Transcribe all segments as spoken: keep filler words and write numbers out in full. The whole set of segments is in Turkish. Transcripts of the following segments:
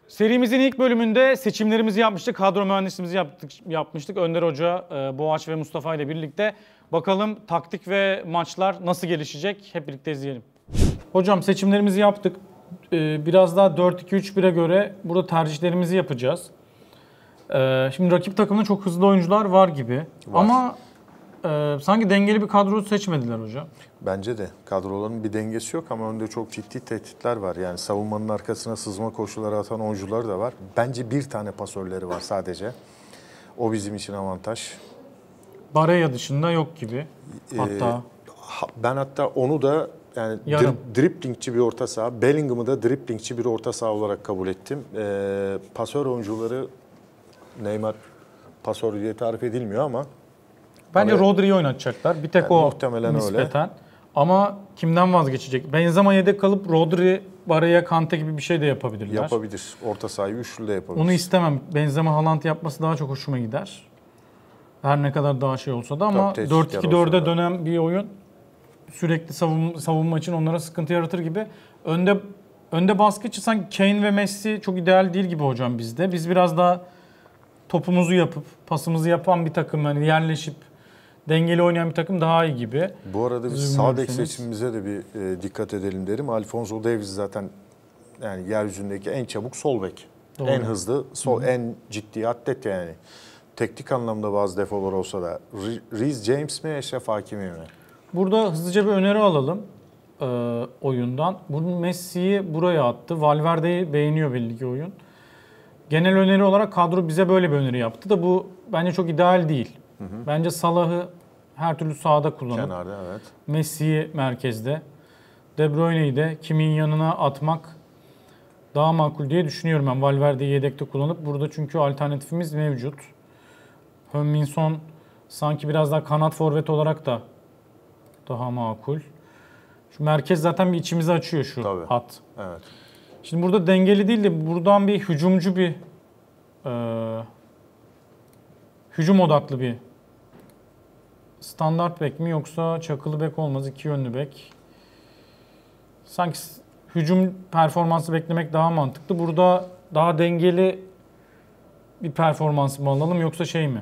Serimizin ilk bölümünde seçimlerimizi yapmıştık, kadro mühendisliğimizi yaptık, yapmıştık. Önder Hoca, Boğaç ve Mustafa ile birlikte. Bakalım taktik ve maçlar nasıl gelişecek? Hep birlikte izleyelim. Hocam seçimlerimizi yaptık. Biraz daha dört iki üç bire göre burada tercihlerimizi yapacağız. Şimdi rakip takımda çok hızlı oyuncular var gibi. Var. Ama e, sanki dengeli bir kadro seçmediler hocam. Bence de. Kadroların bir dengesi yok ama önde çok ciddi tehditler var. Yani savunmanın arkasına sızma koşuları atan oyuncular da var. Bence bir tane pasörleri var sadece. O bizim için avantaj. Barella dışında yok gibi. Hatta. Ee, ben hatta onu da yani Yarım. driplingçi bir orta saha, Bellingham'ı da driplingçi bir orta saha olarak kabul ettim. Ee, pasör oyuncuları Neymar pasör diye tarif edilmiyor ama bence ama Rodri'yi oynatacaklar. Bir tek yani o muhtemelen nispeten. Öyle. Ama kimden vazgeçecek? Benzema yedek kalıp Rodri, Barella, Kante gibi bir şey de yapabilirler. Yapabilir. Orta sahayı üçlü de yapabilir. Onu istemem. Benzema, Haaland yapması daha çok hoşuma gider. Her ne kadar daha şey olsa da ama dört iki dörde dönen bir oyun sürekli savunma, savunma için onlara sıkıntı yaratır gibi. Önde önde baskıcı sanki Kane ve Messi çok ideal değil gibi hocam bizde. Biz biraz daha topumuzu yapıp pasımızı yapan bir takım, yani yerleşip dengeli oynayan bir takım daha iyi gibi. Bu arada biz sağ bek seçimimize de bir e, dikkat edelim derim. Alphonso Davies zaten yani yeryüzündeki en çabuk sol bek. Doğru. En hızlı, sol, en ciddi atlet yani. Teknik anlamda bazı defolar olsa da. Reece James mi, Eşref Hakimi mi? Burada hızlıca bir öneri alalım e, oyundan. Bunun Messi'yi buraya attı. Valverde'yi beğeniyor belli ki oyun. Genel öneri olarak kadro bize böyle bir öneri yaptı da bu bence çok ideal değil. Hı hı. Bence Salah'ı her türlü sağda kullanıp kenarda, evet. Messi'yi merkezde, De Bruyne'yi de kimin yanına atmak daha makul diye düşünüyorum ben. Valverde'yi yedekte kullanıp burada çünkü alternatifimiz mevcut. Heung-min Son sanki biraz daha kanat forvet olarak da daha makul. Şu merkez zaten bir içimizi açıyor şu Tabii. hat. Evet. Şimdi burada dengeli değil de buradan bir hücumcu bir e, hücum odaklı bir standart bek mi yoksa çakılı bek olmaz, iki yönlü bek. Sanki hücum performansı beklemek daha mantıklı. Burada daha dengeli bir performans mı alalım yoksa şey mi?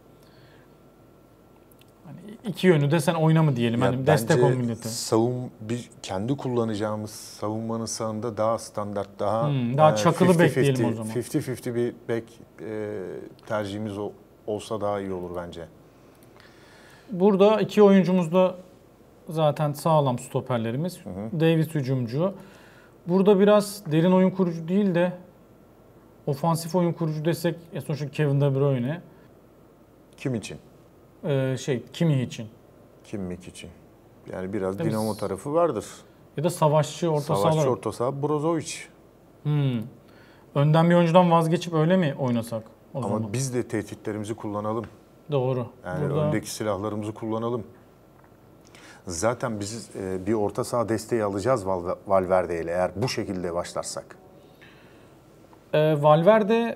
Hani iki yönlü de sen oyna mı diyelim, hani destek ol millete. Savun bir kendi kullanacağımız savunmanın sağında daha standart, daha hmm, daha çakılı bek diyelim o zaman. elli elli bir bek e, tercihimiz o, olsa daha iyi olur bence. Burada iki oyuncumuz da zaten sağlam stoperlerimiz. Hı hı. Davies hücumcu. Burada biraz derin oyun kurucu değil de ofansif oyun kurucu desek ya sonuçta Kevin De Bruyne. Kim için? Ee, şey Kimmich için. Kimmich için. Yani biraz Tabii dinamo tarafı vardır. Ya da savaşçı orta saha. Savaşçı orta saha Brozovic. Hmm. Önden bir oyuncudan vazgeçip öyle mi oynasak o Ama zaman? biz de tehditlerimizi kullanalım. Doğru. Yani Burada... öndeki silahlarımızı kullanalım. Zaten biz bir orta saha desteği alacağız Valverde ile eğer bu şekilde başlarsak. Ee, Valverde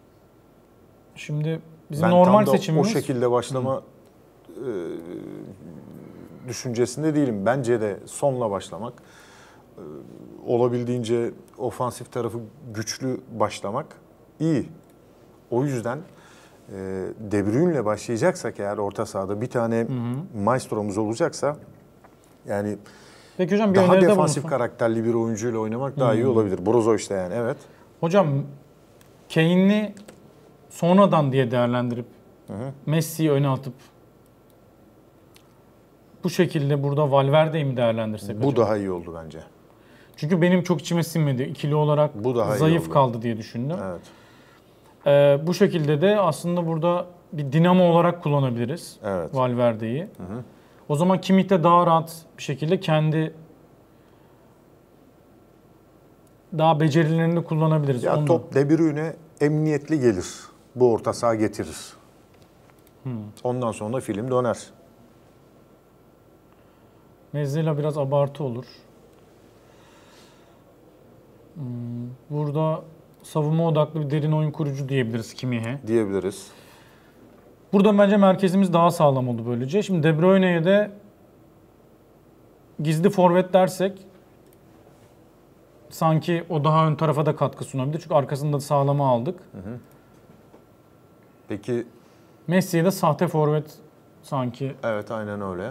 şimdi bizim ben normal tam da seçimimiz... o şekilde başlama e, düşüncesinde değilim. Bence de sonla başlamak. E, olabildiğince ofansif tarafı güçlü başlamak iyi. O yüzden e, De Bruyne'le başlayacaksak eğer orta sahada bir tane hı hı. maestro'muz olacaksa yani Peki hocam, bir daha defansif bulunsun. karakterli bir oyuncuyla oynamak daha hmm. iyi olabilir. Brozovic işte yani, evet. Hocam Kane'i sonradan diye değerlendirip hı hı. Messi'yi öne atıp bu şekilde burada Valverde'yi mi değerlendirsek Bu acaba? daha iyi oldu bence. Çünkü benim çok içime sinmedi. İkili olarak bu daha zayıf kaldı diye düşündüm. Evet. Ee, bu şekilde de aslında burada bir dinamo olarak kullanabiliriz evet. Valverde'yi. Hı hı. O zaman Kimmich de daha rahat bir şekilde kendi daha becerilerini kullanabiliriz. Ya Ondan. top De Bruyne emniyetli gelir. Bu orta saha getirir. Hmm. Ondan sonra film döner. Mezzela biraz abartı olur. Hmm. Burada savunma odaklı bir derin oyun kurucu diyebiliriz Kimmich'e. Diyebiliriz. Burada bence merkezimiz daha sağlam oldu böylece. Şimdi De Bruyne'ye de gizli forvet dersek sanki o daha ön tarafa da katkı sunabilir. Çünkü arkasında sağlama aldık. Peki Messi'ye de sahte forvet sanki. evet aynen öyle.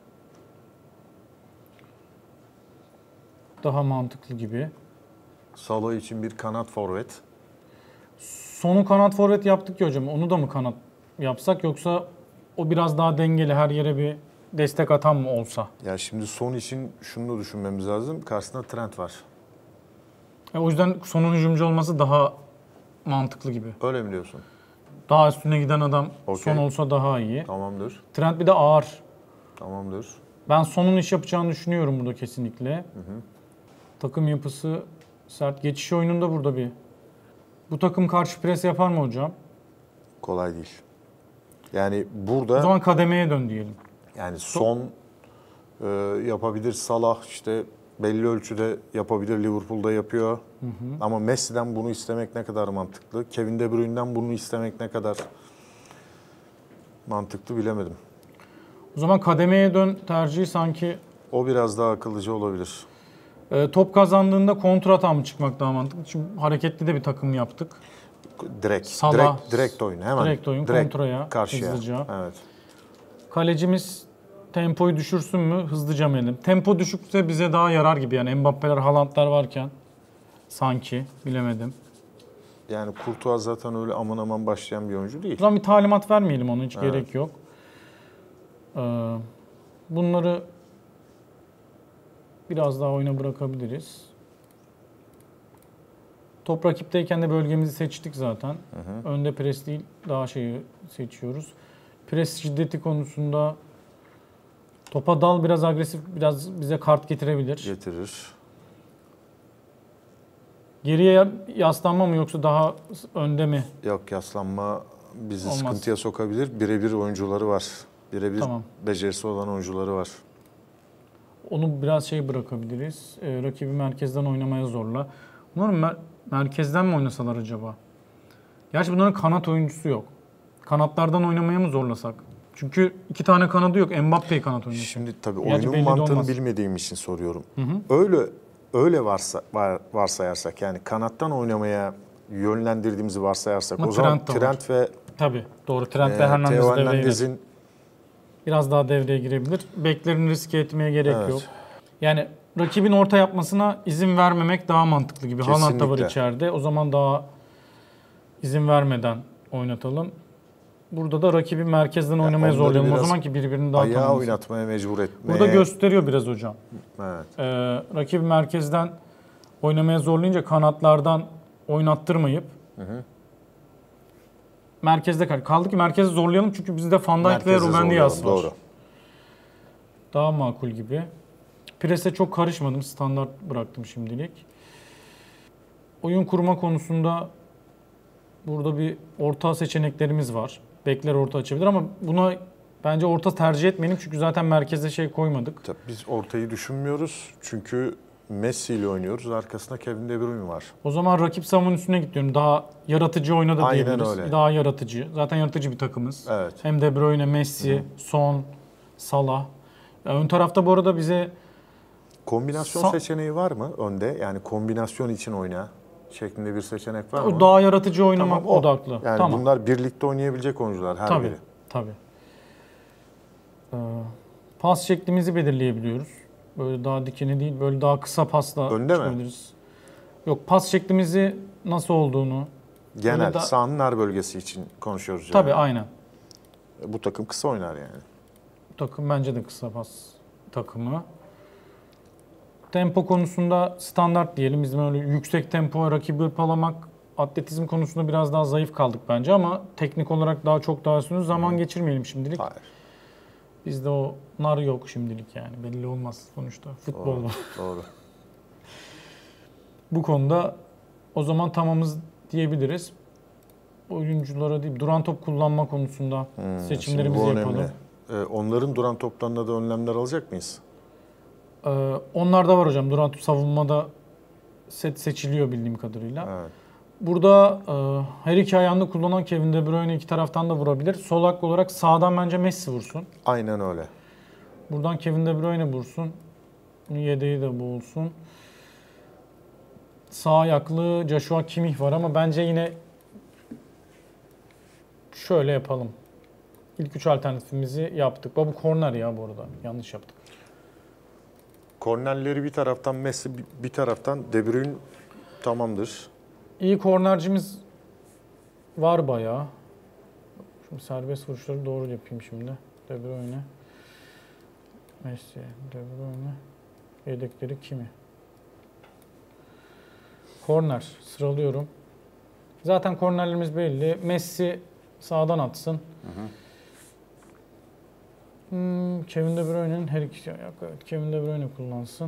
Daha mantıklı gibi. Salah için bir kanat forvet. Sonu kanat forvet yaptık ya hocam. Onu da mı kanat yapsak yoksa o biraz daha dengeli her yere bir destek atan mı olsa? Ya şimdi son için şunu da düşünmemiz lazım. Karşısında Trent var. E, o yüzden sonun hücumcu olması daha mantıklı gibi. Öyle mi diyorsun? Daha üstüne giden adam Okey. son olsa daha iyi. Tamamdır. Trent bir de ağır. Tamamdır. Ben sonun iş yapacağını düşünüyorum burada kesinlikle. Hı hı. Takım yapısı sert. Geçiş oyununda burada bir. Bu takım karşı pres yapar mı hocam? Kolay değil. Yani O burada zaman kademeye dön diyelim. yani son e, yapabilir Salah işte belli ölçüde yapabilir, Liverpool'da yapıyor. Hı hı. Ama Messi'den bunu istemek ne kadar mantıklı? Kevin De Bruyne'den bunu istemek ne kadar mantıklı bilemedim. O zaman kademeye dön tercihi sanki O biraz daha akıllıca olabilir. e, top kazandığında kontrata mı çıkmak daha mantıklı? Çünkü hareketli de bir takım yaptık. Direkt, Salah, direkt, direkt oyun hemen. Direkt oyun, kontraya, karşıya. hızlıca. Evet. Kalecimiz tempoyu düşürsün mü? Hızlıca mı edelim? Tempo düşükse bize daha yarar gibi yani Mbappe'ler, Haaland'lar varken sanki bilemedim. Yani Courtois zaten öyle aman aman başlayan bir oyuncu değil. O zaman bir talimat vermeyelim ona hiç Evet. gerek yok. Ee, bunları biraz daha oyuna bırakabiliriz. Top rakipteyken de bölgemizi seçtik zaten. Hı hı. Önde pres değil, daha şeyi seçiyoruz. Pres şiddeti konusunda topa dal biraz agresif, biraz bize kart getirebilir. Getirir. Geriye yaslanma mı yoksa daha önde mi? Yok, yaslanma bizi Olmaz. sıkıntıya sokabilir. Birebir oyuncuları var. Birebir Tamam. becerisi olan oyuncuları var. Onu biraz şey bırakabiliriz. Ee, rakibi merkezden oynamaya zorla. Bunların mer- merkezden mi oynasalar acaba? Gerçi bunların kanat oyuncusu yok. Kanatlardan oynamaya mı zorlasak? Çünkü iki tane kanadı yok. Mbappe'yi kanat oyuncusu. Şimdi tabii Gerçi oyunun belli de mantığını olmaz. bilmediğim için soruyorum. Hı hı. Öyle öyle varsa var, varsayarsak yani kanattan oynamaya yönlendirdiğimizi varsayarsak Ama o zaman Trent de var. Trent ve Tabii doğru. Trent e, ve Hernandez Theo devreye girer. Hernandez'in Biraz daha devreye girebilir. Beklerini riske etmeye gerek Evet. yok. Yani rakibin orta yapmasına izin vermemek daha mantıklı gibi. Haaland da var Kesinlikle. içeride. O zaman daha izin vermeden oynatalım. Burada da rakibi merkezden oynamaya onları zorlayalım. O biraz zaman ki birbirini daha ayağı tanımasın. oynatmaya mecbur etmeye. Burada gösteriyor biraz hocam. Evet. Ee, rakibi merkezden oynamaya zorlayınca kanatlardan oynattırmayıp Hı hı. merkezde kal. Kaldı ki merkezi zorlayalım çünkü bizde Van Dijk ve Merkeze Ruben Dias var. zorlayalım, doğru. Daha makul gibi. Prese çok karışmadım. Standart bıraktım şimdilik. Oyun kurma konusunda burada bir orta seçeneklerimiz var. Bekler orta açabilir ama buna bence orta tercih etmeyelim çünkü zaten merkeze şey koymadık. Tabii biz ortayı düşünmüyoruz çünkü Messi ile oynuyoruz. Arkasında Kevin De Bruyne var. O zaman rakip savunmanın üstüne gidiyorum. Daha yaratıcı oynadı Aynen diyebiliriz. öyle. Daha yaratıcı. Zaten yaratıcı bir takımız. Evet. Hem De Bruyne, Messi, Hı. Son, Salah. Ya ön tarafta bu arada bize Kombinasyon Sa- seçeneği var mı önde? Yani kombinasyon için oyna şeklinde bir seçenek var mı? daha yaratıcı oynamak Tamam, o. odaklı. Yani tamam. bunlar birlikte oynayabilecek oyuncular her Tabii. biri. Tabii. Ee, pas şeklimizi belirleyebiliyoruz. Böyle daha dikeni değil, böyle daha kısa pasla Önde mi? çıkabiliriz. Yok, pas şeklimizi nasıl olduğunu. Genel Öyle da- sahanın her bölgesi için konuşuyoruz. Tabii yani. aynen. Bu takım kısa oynar yani. Bu takım bence de kısa pas takımı. Tempo konusunda standart diyelim. Bizim öyle yüksek tempo rakibi hırpalamak, atletizm konusunda biraz daha zayıf kaldık bence ama teknik olarak daha çok daha üstünüz. Zaman Hı. geçirmeyelim şimdilik. Hayır. Bizde onlar yok şimdilik yani. Belli olmaz sonuçta. Futbol Doğru. var. Doğru. Bu konuda o zaman tamamız diyebiliriz. Oyunculara değil, duran top kullanma konusunda Hmm, seçimlerimizi şimdi bu yapalım. önemli. Ee, onların duran toplarında da önlemler alacak mıyız? Ee, onlar da var hocam. Duran top savunmada set seçiliyor bildiğim kadarıyla. Evet. Burada e, her iki ayağını kullanan Kevin De Bruyne iki taraftan da vurabilir. Sol ayak olarak sağdan bence Messi vursun. Aynen öyle. Buradan Kevin De Bruyne vursun. Yedeği de bu olsun. sağ ayaklı Joshua Kimmich var ama bence yine şöyle yapalım. İlk üç alternatifimizi yaptık. Bu korner ya bu arada. Yanlış yaptık. Kornerleri bir taraftan Messi, bir taraftan De Bruyne tamamdır. İyi kornercimiz var bayağı. Şimdi serbest vuruşları doğru yapayım şimdi. De Bruyne, Messi, De Bruyne, yedekleri kimi? Korner sıralıyorum. Zaten kornerlerimiz belli. Messi sağdan atsın. Hı hı. Hmm, Kevin De Bruyne'nin her iki evet, Kevin De Bruyne kullansın.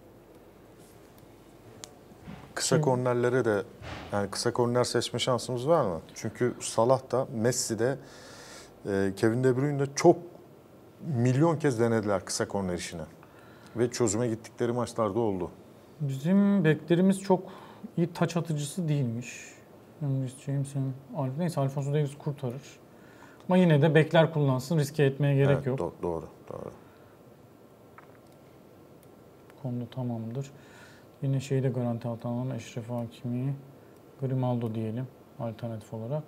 Kısa Kim? kornerlere de yani kısa korner seçme şansımız var mı? Çünkü Salah da Messi de e, Kevin De Bruyne de çok milyon kez denediler kısa korner işini. Ve çözüme gittikleri maçlarda oldu. Bizim beklerimiz çok iyi taç atıcısı değilmiş. James'in neyse Alphonso Davies kurtarır. Ama yine de bekler kullansın, riske etmeye gerek Evet, yok. Do- doğru, doğru. Konuda tamamdır. Yine şeyi de garanti altına alalım. Eşref Hakimi, Grimaldo diyelim alternatif olarak.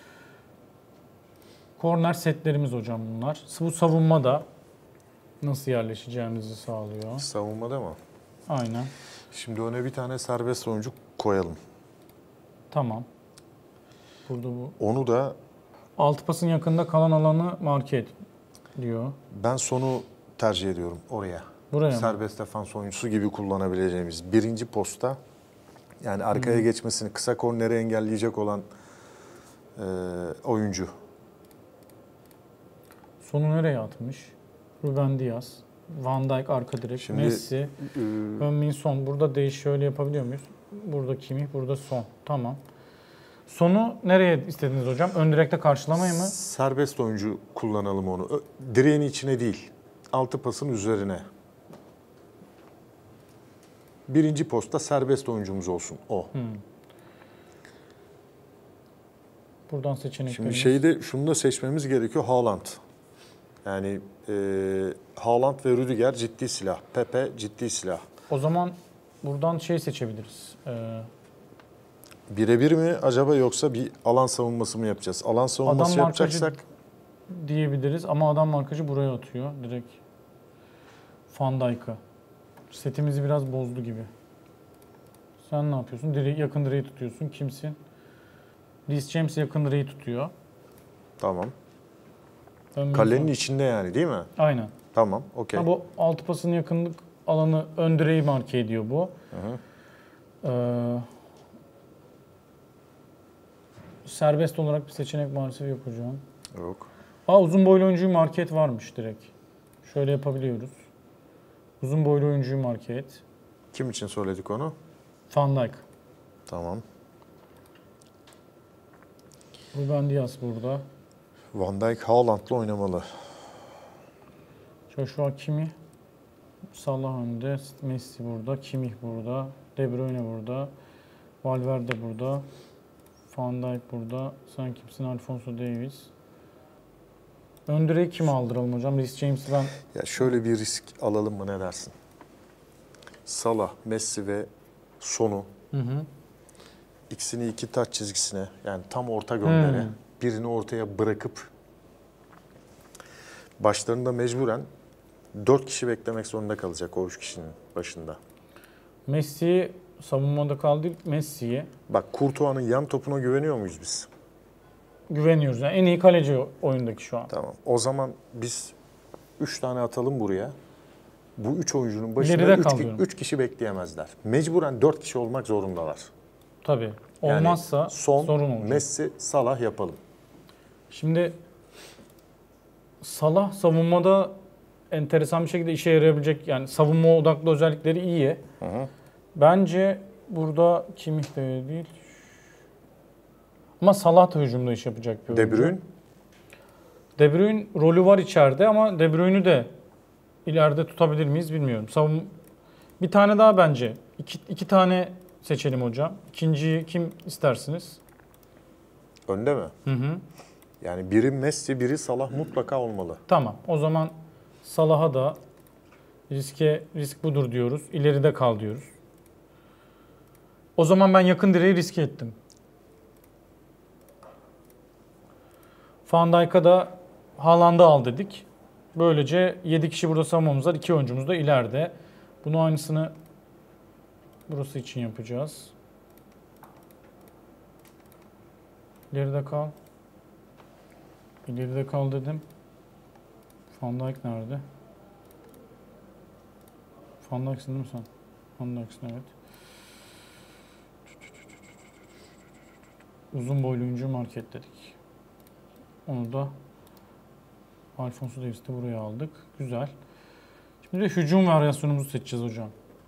Korner setlerimiz hocam bunlar. Bu savunma da nasıl yerleşeceğimizi sağlıyor. Savunmada mı? Aynen. Şimdi öne bir tane serbest oyuncu koyalım. Tamam. Burada bu. Onu da Altı pasın yakında kalan alanı marke et diyor. ben sonu tercih ediyorum oraya. Buraya Serbest mı? defans oyuncusu gibi kullanabileceğimiz birinci posta. Yani arkaya hmm. geçmesini, kısa korneri engelleyecek olan e, oyuncu. Sonu nereye atmış? Ruben Dias, Van Dijk arka direk, Şimdi, Messi, Heung-min Son. Burada değiş şöyle yapabiliyor muyuz? Burada Kimmich, burada Son. Tamam. Sonu nereye istediniz hocam? Ön direkte karşılamayı mı? Serbest oyuncu kullanalım onu. Direğin içine değil, altı pasın üzerine. Birinci posta serbest oyuncumuz olsun o. Hmm. Buradan seçeneklerimiz. Şimdi şeyi de şunu da seçmemiz gerekiyor. Haaland. Yani e, Haaland ve Rüdiger ciddi silah. Pepe ciddi silah. O zaman buradan şey seçebiliriz. Ee, Birebir mi acaba yoksa bir alan savunması mı yapacağız? Alan savunması adam yapacaksak diyebiliriz ama adam markacı buraya atıyor direkt. Van Dijk'a. Setimizi biraz bozdu gibi. Sen ne yapıyorsun? Direği, yakın direği tutuyorsun. Kimsin? Reece James yakın direği tutuyor. Tamam. Ön Kalenin içinde yani değil mi? Aynen. Tamam, okey. Bu altı pasın yakınlık alanı ön direği marke ediyor bu. Hı hı. Ee, serbest olarak bir seçenek maalesef yok hocam. Yok. Aa, uzun boylu oyuncuyu marke et varmış direkt. Şöyle yapabiliyoruz. Uzun boylu oyuncuyu marke et. Kim için söyledik onu? Van Dijk. Tamam. Ruben Dias burada. Van Dijk Haaland'la oynamalı. Joshua Kimmich. Salah önde. Messi burada. Kimmich burada. De Bruyne burada. Valverde burada. Van Dijk burada. Sen kimsin? Alphonso Davies. Ön direği kim aldıralım hocam? Reece James'i ben... Ya şöyle bir risk alalım mı ne dersin? Salah, Messi ve Son'u. Hı hı. İkisini iki taç çizgisine yani tam orta göndere. Hmm. Birini ortaya bırakıp başlarında mecburen dört kişi beklemek zorunda kalacak o üç kişinin başında. Messi'yi savunmada kaldı. Messi'yi. Bak Courtois'ın yan topuna güveniyor muyuz biz? Güveniyoruz. Yani en iyi kaleci oyundaki şu an. Tamam. O zaman biz üç tane atalım buraya. Bu üç oyuncunun başında üç kişi bekleyemezler. Mecburen dört kişi olmak zorundalar. Tabii. Olmazsa yani son, sorun olacak. Messi, Salah yapalım. Şimdi Salah savunmada enteresan bir şekilde işe yarayabilecek yani savunma odaklı özellikleri iyi. Hı hı. Bence burada Kimmich de değil. Ama Salah da hücumda iş yapacak bir oyuncu. De Bruyne? De Bruyne rolü var içeride ama De Bruyne'ü de ileride tutabilir miyiz bilmiyorum. Savun bir tane daha bence. İki, iki tane seçelim hocam. İkinciyi kim istersiniz? Önde mi? Hı hı. Yani biri Messi, biri Salah mutlaka olmalı. Tamam. O zaman Salah'a da riske risk budur diyoruz. İleride kal diyoruz. O zaman ben yakın direği riske ettim. Van Dijk'a da Haaland'ı al dedik. Böylece yedi kişi burada savunmamız var. iki oyuncumuz da ileride. Bunu aynısını burası için yapacağız. İleride kal. İleride kal dedim. Van Dijk nerede? Van Dijk'sin değil mi sen? Van Dijk'sin, evet. Uzun boylu oyuncu marketledik. Onu da Alphonso Davies'i de buraya aldık. Güzel. Şimdi de hücum varyasyonumuzu seçeceğiz hocam.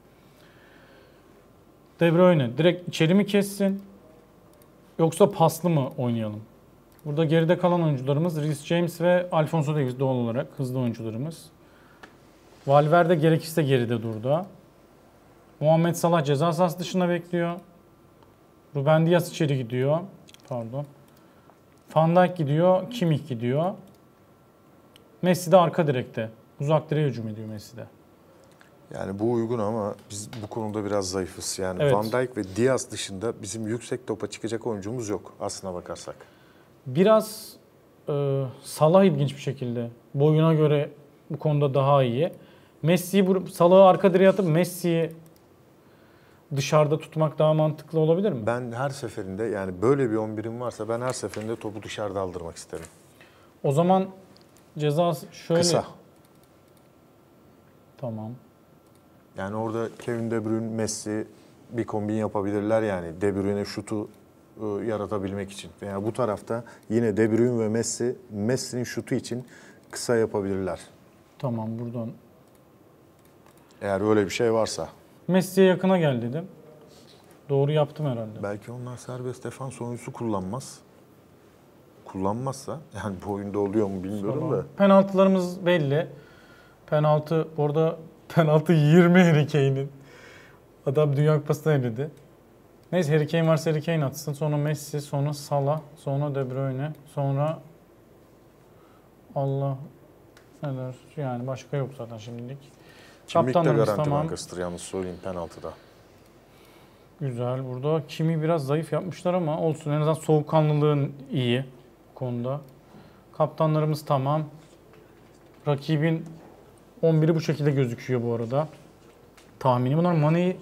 De Bruyne direkt içeri mi kessin? Yoksa paslı mı oynayalım? Burada geride kalan oyuncularımız Reece James ve Alphonso Davies doğal olarak hızlı oyuncularımız. Valverde gerekirse geride durdu. Muhammed Salah ceza sahası dışında bekliyor. Ruben Dias içeri gidiyor. Pardon. Van Dijk gidiyor. Kimmich gidiyor. Messi de arka direkte. Uzak direğe hücum ediyor Messi de. Yani bu uygun ama biz bu konuda biraz zayıfız. Yani Evet. Van Dijk ve Diaz dışında bizim yüksek topa çıkacak oyuncumuz yok aslına bakarsak. Biraz e, Salah ilginç bir şekilde. Boyuna göre bu konuda daha iyi. Messi'yi, Salah'ı arka direğe atıp Messi'yi dışarıda tutmak daha mantıklı olabilir mi? Ben her seferinde, yani böyle bir on birim varsa ben her seferinde topu dışarıda aldırmak isterim. O zaman ceza şöyle. Kısa. Tamam. Yani orada Kevin De Bruyne, Messi bir kombin yapabilirler yani. De Bruyne şutu ı, yaratabilmek için. Veya bu tarafta yine De Bruyne ve Messi, Messi'nin şutu için kısa yapabilirler. Tamam, buradan. Eğer öyle bir şey varsa. Messi'ye yakına gel dedim. Doğru yaptım herhalde. Belki onlar serbest defans oyuncusu kullanmaz. Kullanmazsa, yani bu oyunda oluyor mu bilmiyorum Tamam. da. Penaltılarımız belli. Penaltı, orada penaltı yirmi Harry Kane'in. Adam Dünya Kupası'na eledi. Neyse, Harry Kane varsa Harry Kane atsın. Sonra Messi, sonra Salah, sonra De Bruyne, sonra Allah neler, yani başka yok zaten şimdilik. Kimlik de Kaptanlarımız garanti tamam. bankasıdır yalnız söyleyeyim penaltıda. Güzel. Burada kimi biraz zayıf yapmışlar ama olsun. En azından soğukkanlılığın iyi bu konuda. Kaptanlarımız tamam. Rakibin on biri bu şekilde gözüküyor bu arada. Tahmini bunlar Mane'yi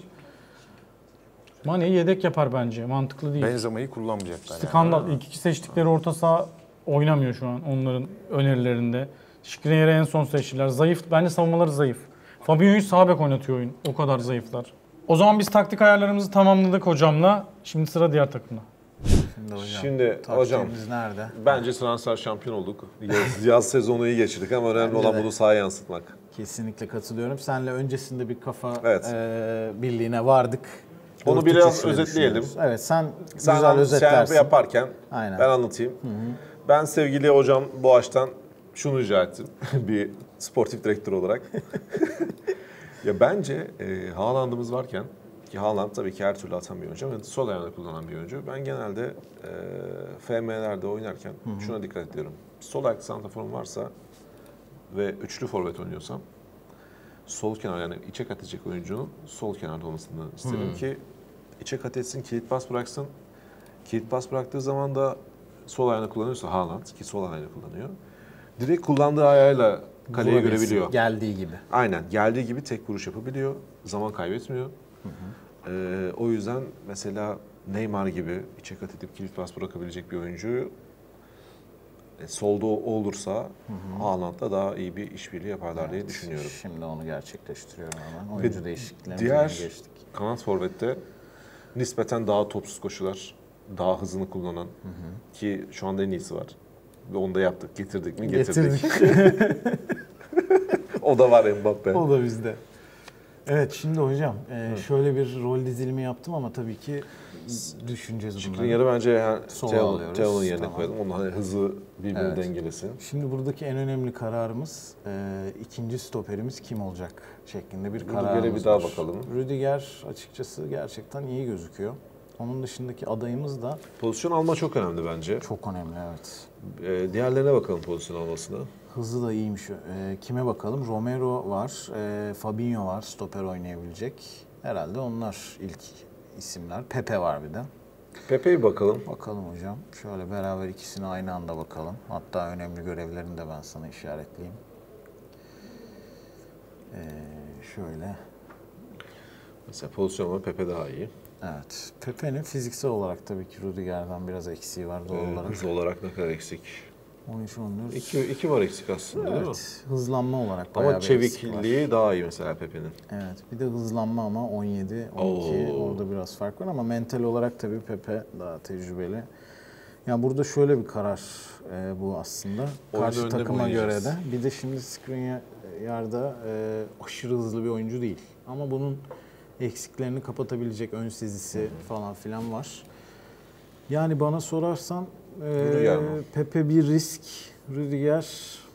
Mane'yi yedek yapar bence. Mantıklı değil. Benzema'yı kullanmayacaklar. Skandal. Yani. İlk iki seçtikleri orta saha oynamıyor şu an onların önerilerinde. Skriniar'ı en son seçtiler. Zayıf. Bence savunmaları zayıf. Fabinho'yu sağ bek oynatıyor oyun. O kadar zayıflar. O zaman biz taktik ayarlarımızı tamamladık hocamla. Şimdi sıra diğer takımda. Şimdi hocam, Şimdi hocam taktiğimiz nerede? bence transfer şampiyon olduk. Yaz, yaz sezonu iyi geçirdik ama önemli Bence olan de. bunu sahaya yansıtmak. Kesinlikle katılıyorum. Seninle öncesinde bir kafa Evet. e, birliğine vardık. Onu Dört üç biraz üç öyle özetleyelim. düşünüyoruz. Evet, sen, Sen güzel an- özetlersin. sen yaparken Aynen. ben anlatayım. Ben sevgili hocam Boğaç'tan şunu rica ettim bir sportif direktör olarak. Ya bence e, Haaland'ımız varken, ki Haaland tabii ki her türlü atan bir oyuncu ama sol ayağını kullanan bir oyuncu. Ben genelde e, F M'lerde oynarken şuna dikkat ediyorum. Sol ayak santraforum varsa ve üçlü forvet oynuyorsam sol kenar, yani içe kat edecek oyuncunun sol kenarda olmasını isterim ki içe kat etsin, kilit pas bıraksın. Kilit pas bıraktığı zaman da sol ayağını kullanıyorsa Haaland, ki sol ayağını kullanıyor, direkt kullandığı ayağıyla kaleyi Vurabilsin, görebiliyor. geldiği gibi. Aynen. Geldiği gibi tek vuruş yapabiliyor. Zaman kaybetmiyor. Ee, o yüzden mesela Neymar gibi içe kat edip kilit pas bırakabilecek bir oyuncuyu e, solda olursa Haaland'la daha iyi bir işbirliği yaparlar diye düşünüyorum. Şimdi onu gerçekleştiriyorum hemen. Oyuncu değişikliklerine Diğer geçtik. kanat forvette nispeten daha topsuz koşular, daha hızını kullanan ki şu anda en iyisi var. Ve onu da yaptık. Getirdik mi? Getirdik. Getirdik. O da var Mbappe. O da bizde. Evet, şimdi hocam e, şöyle bir rol dizilimi yaptım ama tabii ki düşüneceğiz bunları. Skriniar'ı bence yani Sola Teo'nun alıyoruz. Teo'nun yerine Tamam. koyalım. Onun hani hızı birbirini Evet. dengelesin. Şimdi buradaki en önemli kararımız e, ikinci stoperimiz kim olacak şeklinde bir Rüdiger'e kararımız bir daha var. bakalım. Rüdiger açıkçası gerçekten iyi gözüküyor. Onun dışındaki adayımız da Pozisyon alma çok önemli bence. çok önemli, evet. Ee, diğerlerine bakalım pozisyon almasına. Hızı da iyiymiş. E, kime bakalım? Romero var, e, Fabinho var stoper oynayabilecek. Herhalde onlar ilk isimler. Pepe var bir de. Pepe'ye bakalım. Bakalım hocam. Şöyle beraber ikisini aynı anda bakalım. Hatta önemli görevlerini de ben sana işaretleyeyim. Ee, şöyle. Mesela pozisyon olarak Pepe daha iyi. Evet. Pepe'nin fiziksel olarak tabii ki Rüdiger'den biraz eksiği var doğal Ee, olarak. hız olarak ne kadar eksik? on üç on dört. İki, iki var eksik aslında değil mi? Evet. Hızlanma olarak bayağı Ama bir eksik var. çevikliği daha iyi mesela Pepe'nin. Evet. Bir de hızlanma ama on yedi on iki Oo. orada biraz fark var ama mental olarak tabii Pepe daha tecrübeli. Yani burada şöyle bir karar e, bu aslında. Oyun Karşı önünde mi takıma göre oynayacağız? de. Bir de şimdi Skriniar'da e, aşırı hızlı bir oyuncu değil. Ama bunun eksiklerini kapatabilecek ön sezisi falan filan var. Yani bana sorarsan e, Rüdiger mi? Pepe bir risk, Rüdiger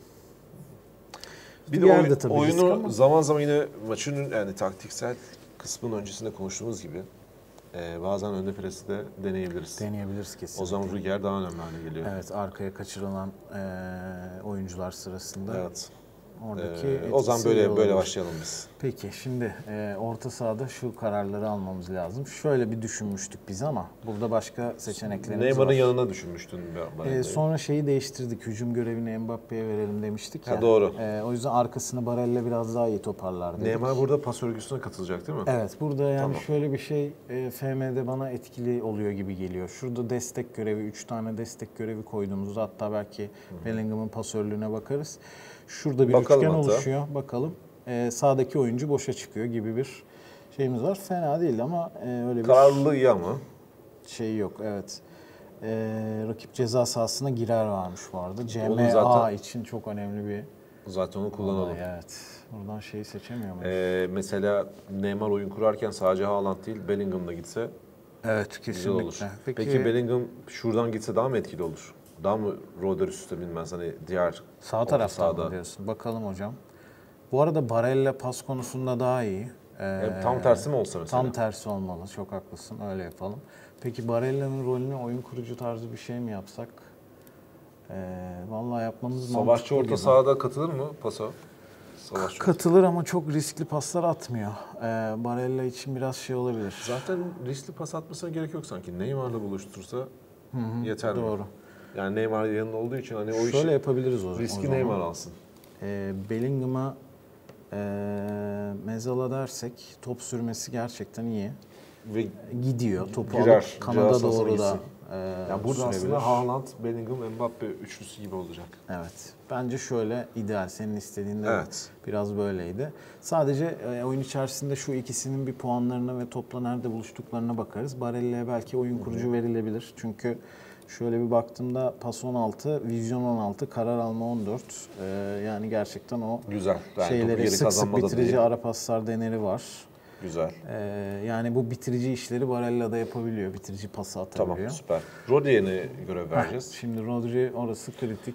Bir de Rüdiger oyun- de tabii risk oyunu ama. zaman zaman yine maçın yani taktiksel kısmın öncesinde konuştuğumuz gibi e, bazen önde presi de deneyebiliriz. Deneyebiliriz kesinlikle. O zaman Rüdiger daha önemli hale geliyor. Evet, arkaya kaçırılan e, oyuncular sırasında Evet. oradaki Ee, o zaman etkisi böyle olabilir. böyle başlayalım biz. Peki şimdi e, orta sahada şu kararları almamız lazım. Şöyle bir düşünmüştük biz ama burada başka seçeneklerimiz Neymar'ın var. yanına düşünmüştün. Ben E, sonra şeyi değiştirdik. Hücum görevini Mbappe'ye verelim demiştik ya. Ha, doğru. E, o yüzden arkasını Barella biraz daha iyi toparlar dedik. Neymar burada pas örgüsüne katılacak değil mi? Evet, burada yani Tamam. şöyle bir şey e, F M'de bana etkili oluyor gibi geliyor. Şurada destek görevi, üç tane destek görevi koyduğumuzda hatta belki Bellingham'ın pasörlüğüne bakarız. Şurada bir Bakalım üçgen hatta. oluşuyor. Bakalım. E, sağdaki oyuncu boşa çıkıyor gibi bir şeyimiz var. Fena değil ama e, öyle bir Kararlılığı iyi ama. şey yok. Evet. E, rakip ceza sahasına girer varmış bu arada. C Onu M A zaten- için çok önemli bir Zaten onu kullanalım. olay. Evet. Buradan şeyi seçemiyor muyuz? Ee, mesela Neymar oyun kurarken sadece Haaland değil Bellingham'da gitse evet, güzel kesinlikle. olur. Peki, Bellingham şuradan gitse daha mı etkili olur? Daha mı Rodri üstüne binmez hani diğer Sağ orta taraftan sahada? mı diyorsun? Bakalım hocam. Bu arada Barella pas konusunda daha iyi. Ee, Yani tam tersi mi olsa mesela? Tam tersi olmalı. Çok haklısın. Öyle yapalım. Peki Barella'nın rolünü oyun kurucu tarzı bir şey mi yapsak? Ee, vallahi yapmamız Savaşçı mantıklı orta gibi. sahada katılır mı pasa? Savaşçı. Katılır ama çok riskli paslar atmıyor. Ee, Barella için biraz şey olabilir. Zaten riskli pas atmasına gerek yok sanki. Neymar'la buluştursa yeter mi? Doğru. Yani Neymar yanında olduğu için hani o Şöyle işi yapabiliriz o, o riski zaman. Neymar alsın. Ee, Bellingham'a e, mezala dersek top sürmesi gerçekten iyi. Ve Gidiyor. Topu Girer, alıp kanada ceza sahasına doğru da gitsin. e, ya burada sürebilir. aslında Haaland, Bellingham, Mbappe üçlüsü gibi olacak. Evet. Bence şöyle ideal. Senin istediğin de Evet. biraz böyleydi. Sadece e, oyun içerisinde şu ikisinin bir puanlarına ve topla nerede buluştuklarına bakarız. Barella'ya belki oyun kurucu verilebilir. Çünkü şöyle bir baktığımda pas on altı, vizyon on altı, karar alma on dört. E, yani gerçekten o Güzel. Yani topu şeyleri geri sık sık kazanmada bitirici değil. ara paslar deneri var. Güzel. E, yani bu bitirici işleri Barella da yapabiliyor. Bitirici pası Tamam atabiliyor. süper. Rodri'ye ne görev Heh, vereceğiz? şimdi Rodri orası kritik.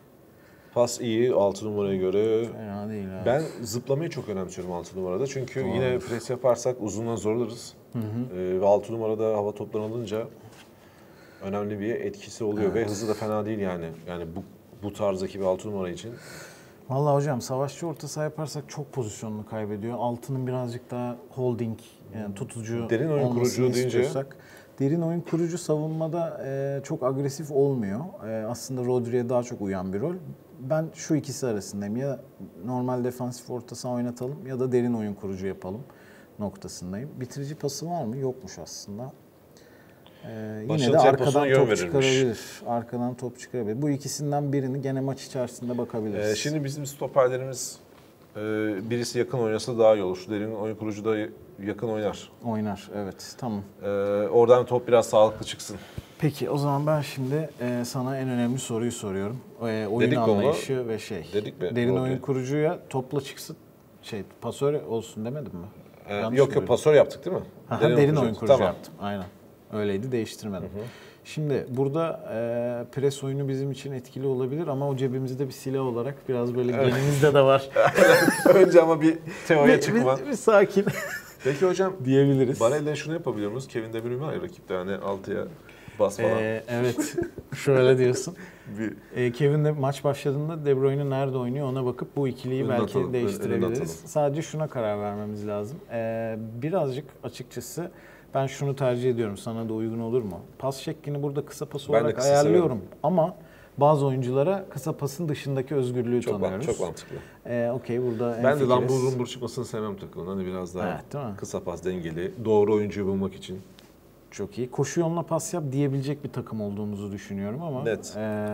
Pas iyi altı numaraya göre. Fena değil. Evet. Ben zıplamayı çok önemsiyorum altı numarada. Çünkü Doğru. yine pres yaparsak uzundan zorlarız. Ee, ve altı numarada hava toplarını alınca önemli bir etkisi oluyor ve hızı da fena değil yani. Yani bu bu tarzdaki bir altı numara için. Vallahi hocam savaşçı orta saha yaparsak çok pozisyonunu kaybediyor. Altının birazcık daha holding yani tutucu Derin oyun olmasını kurucu deyince- istiyorsak. Derin oyun kurucu savunmada e, çok agresif olmuyor. E, aslında Rodri'ye daha çok uyan bir rol. Ben şu ikisi arasındayım. Ya normal defansif orta saha oynatalım ya da derin oyun kurucu yapalım noktasındayım. Bitirici pası var mı? Yokmuş aslında. Ee, yine Maçın de temposuna arkadan yön top verilmiş. çıkarabilir. Arkadan top çıkarabilir. Bu ikisinden birini gene maç içerisinde bakabiliriz. Ee, şimdi bizim stoperlerimiz e, birisi yakın oynasa daha iyi olur. Şu derin oyun kurucu da yakın oynar. Oynar, evet. Tamam. Ee, oradan top biraz sağlıklı çıksın. Peki o zaman ben şimdi e, sana en önemli soruyu soruyorum. E, oyun Dedik mi onu? anlayışı ve şey. Dedik mi? Derin Okey. oyun kurucuya topla çıksın. Şey, pasör olsun demedim mi? Ee, Yanlış yok mı yok duydum? pasör yaptık değil mi? Aha, derin, oyun kurucu Tamam. yaptım. Aynen. Öyleydi, değiştirmedim. Şimdi burada e, pres oyunu bizim için etkili olabilir ama o cebimizde bir silah olarak biraz böyle genimizde de var. Önce ama bir teoya bir, çıkma. bir, bir sakin Peki hocam diyebiliriz. Barella'ya şunu yapabiliyor muyuz? Kevin De Bruyne var ya rakipte hani altıya bas falan. Ee, evet, şöyle diyorsun. bir Ee, Kevin de maç başladığında De Bruyne nerede oynuyor ona bakıp bu ikiliyi Önüne belki atalım, değiştirebiliriz. önüne atalım. Sadece şuna karar vermemiz lazım. Ee, birazcık açıkçası Ben şunu tercih ediyorum. Sana da uygun olur mu? Pas şeklini burada kısa pas Ben de olarak kısa ayarlıyorum. Ama bazı oyunculara kısa pasın dışındaki özgürlüğü Çok, tanıyoruz. çok mantıklı. Ee, Okey, burada Ben de hemfikiriz. lambur lumbur çıkmasını sevmem takımın. Hani biraz daha Evet, değil mi? kısa pas, dengeli, doğru oyuncuyu bulmak için. Çok iyi. Koşu yoluna pas yap diyebilecek bir takım olduğumuzu düşünüyorum ama Net.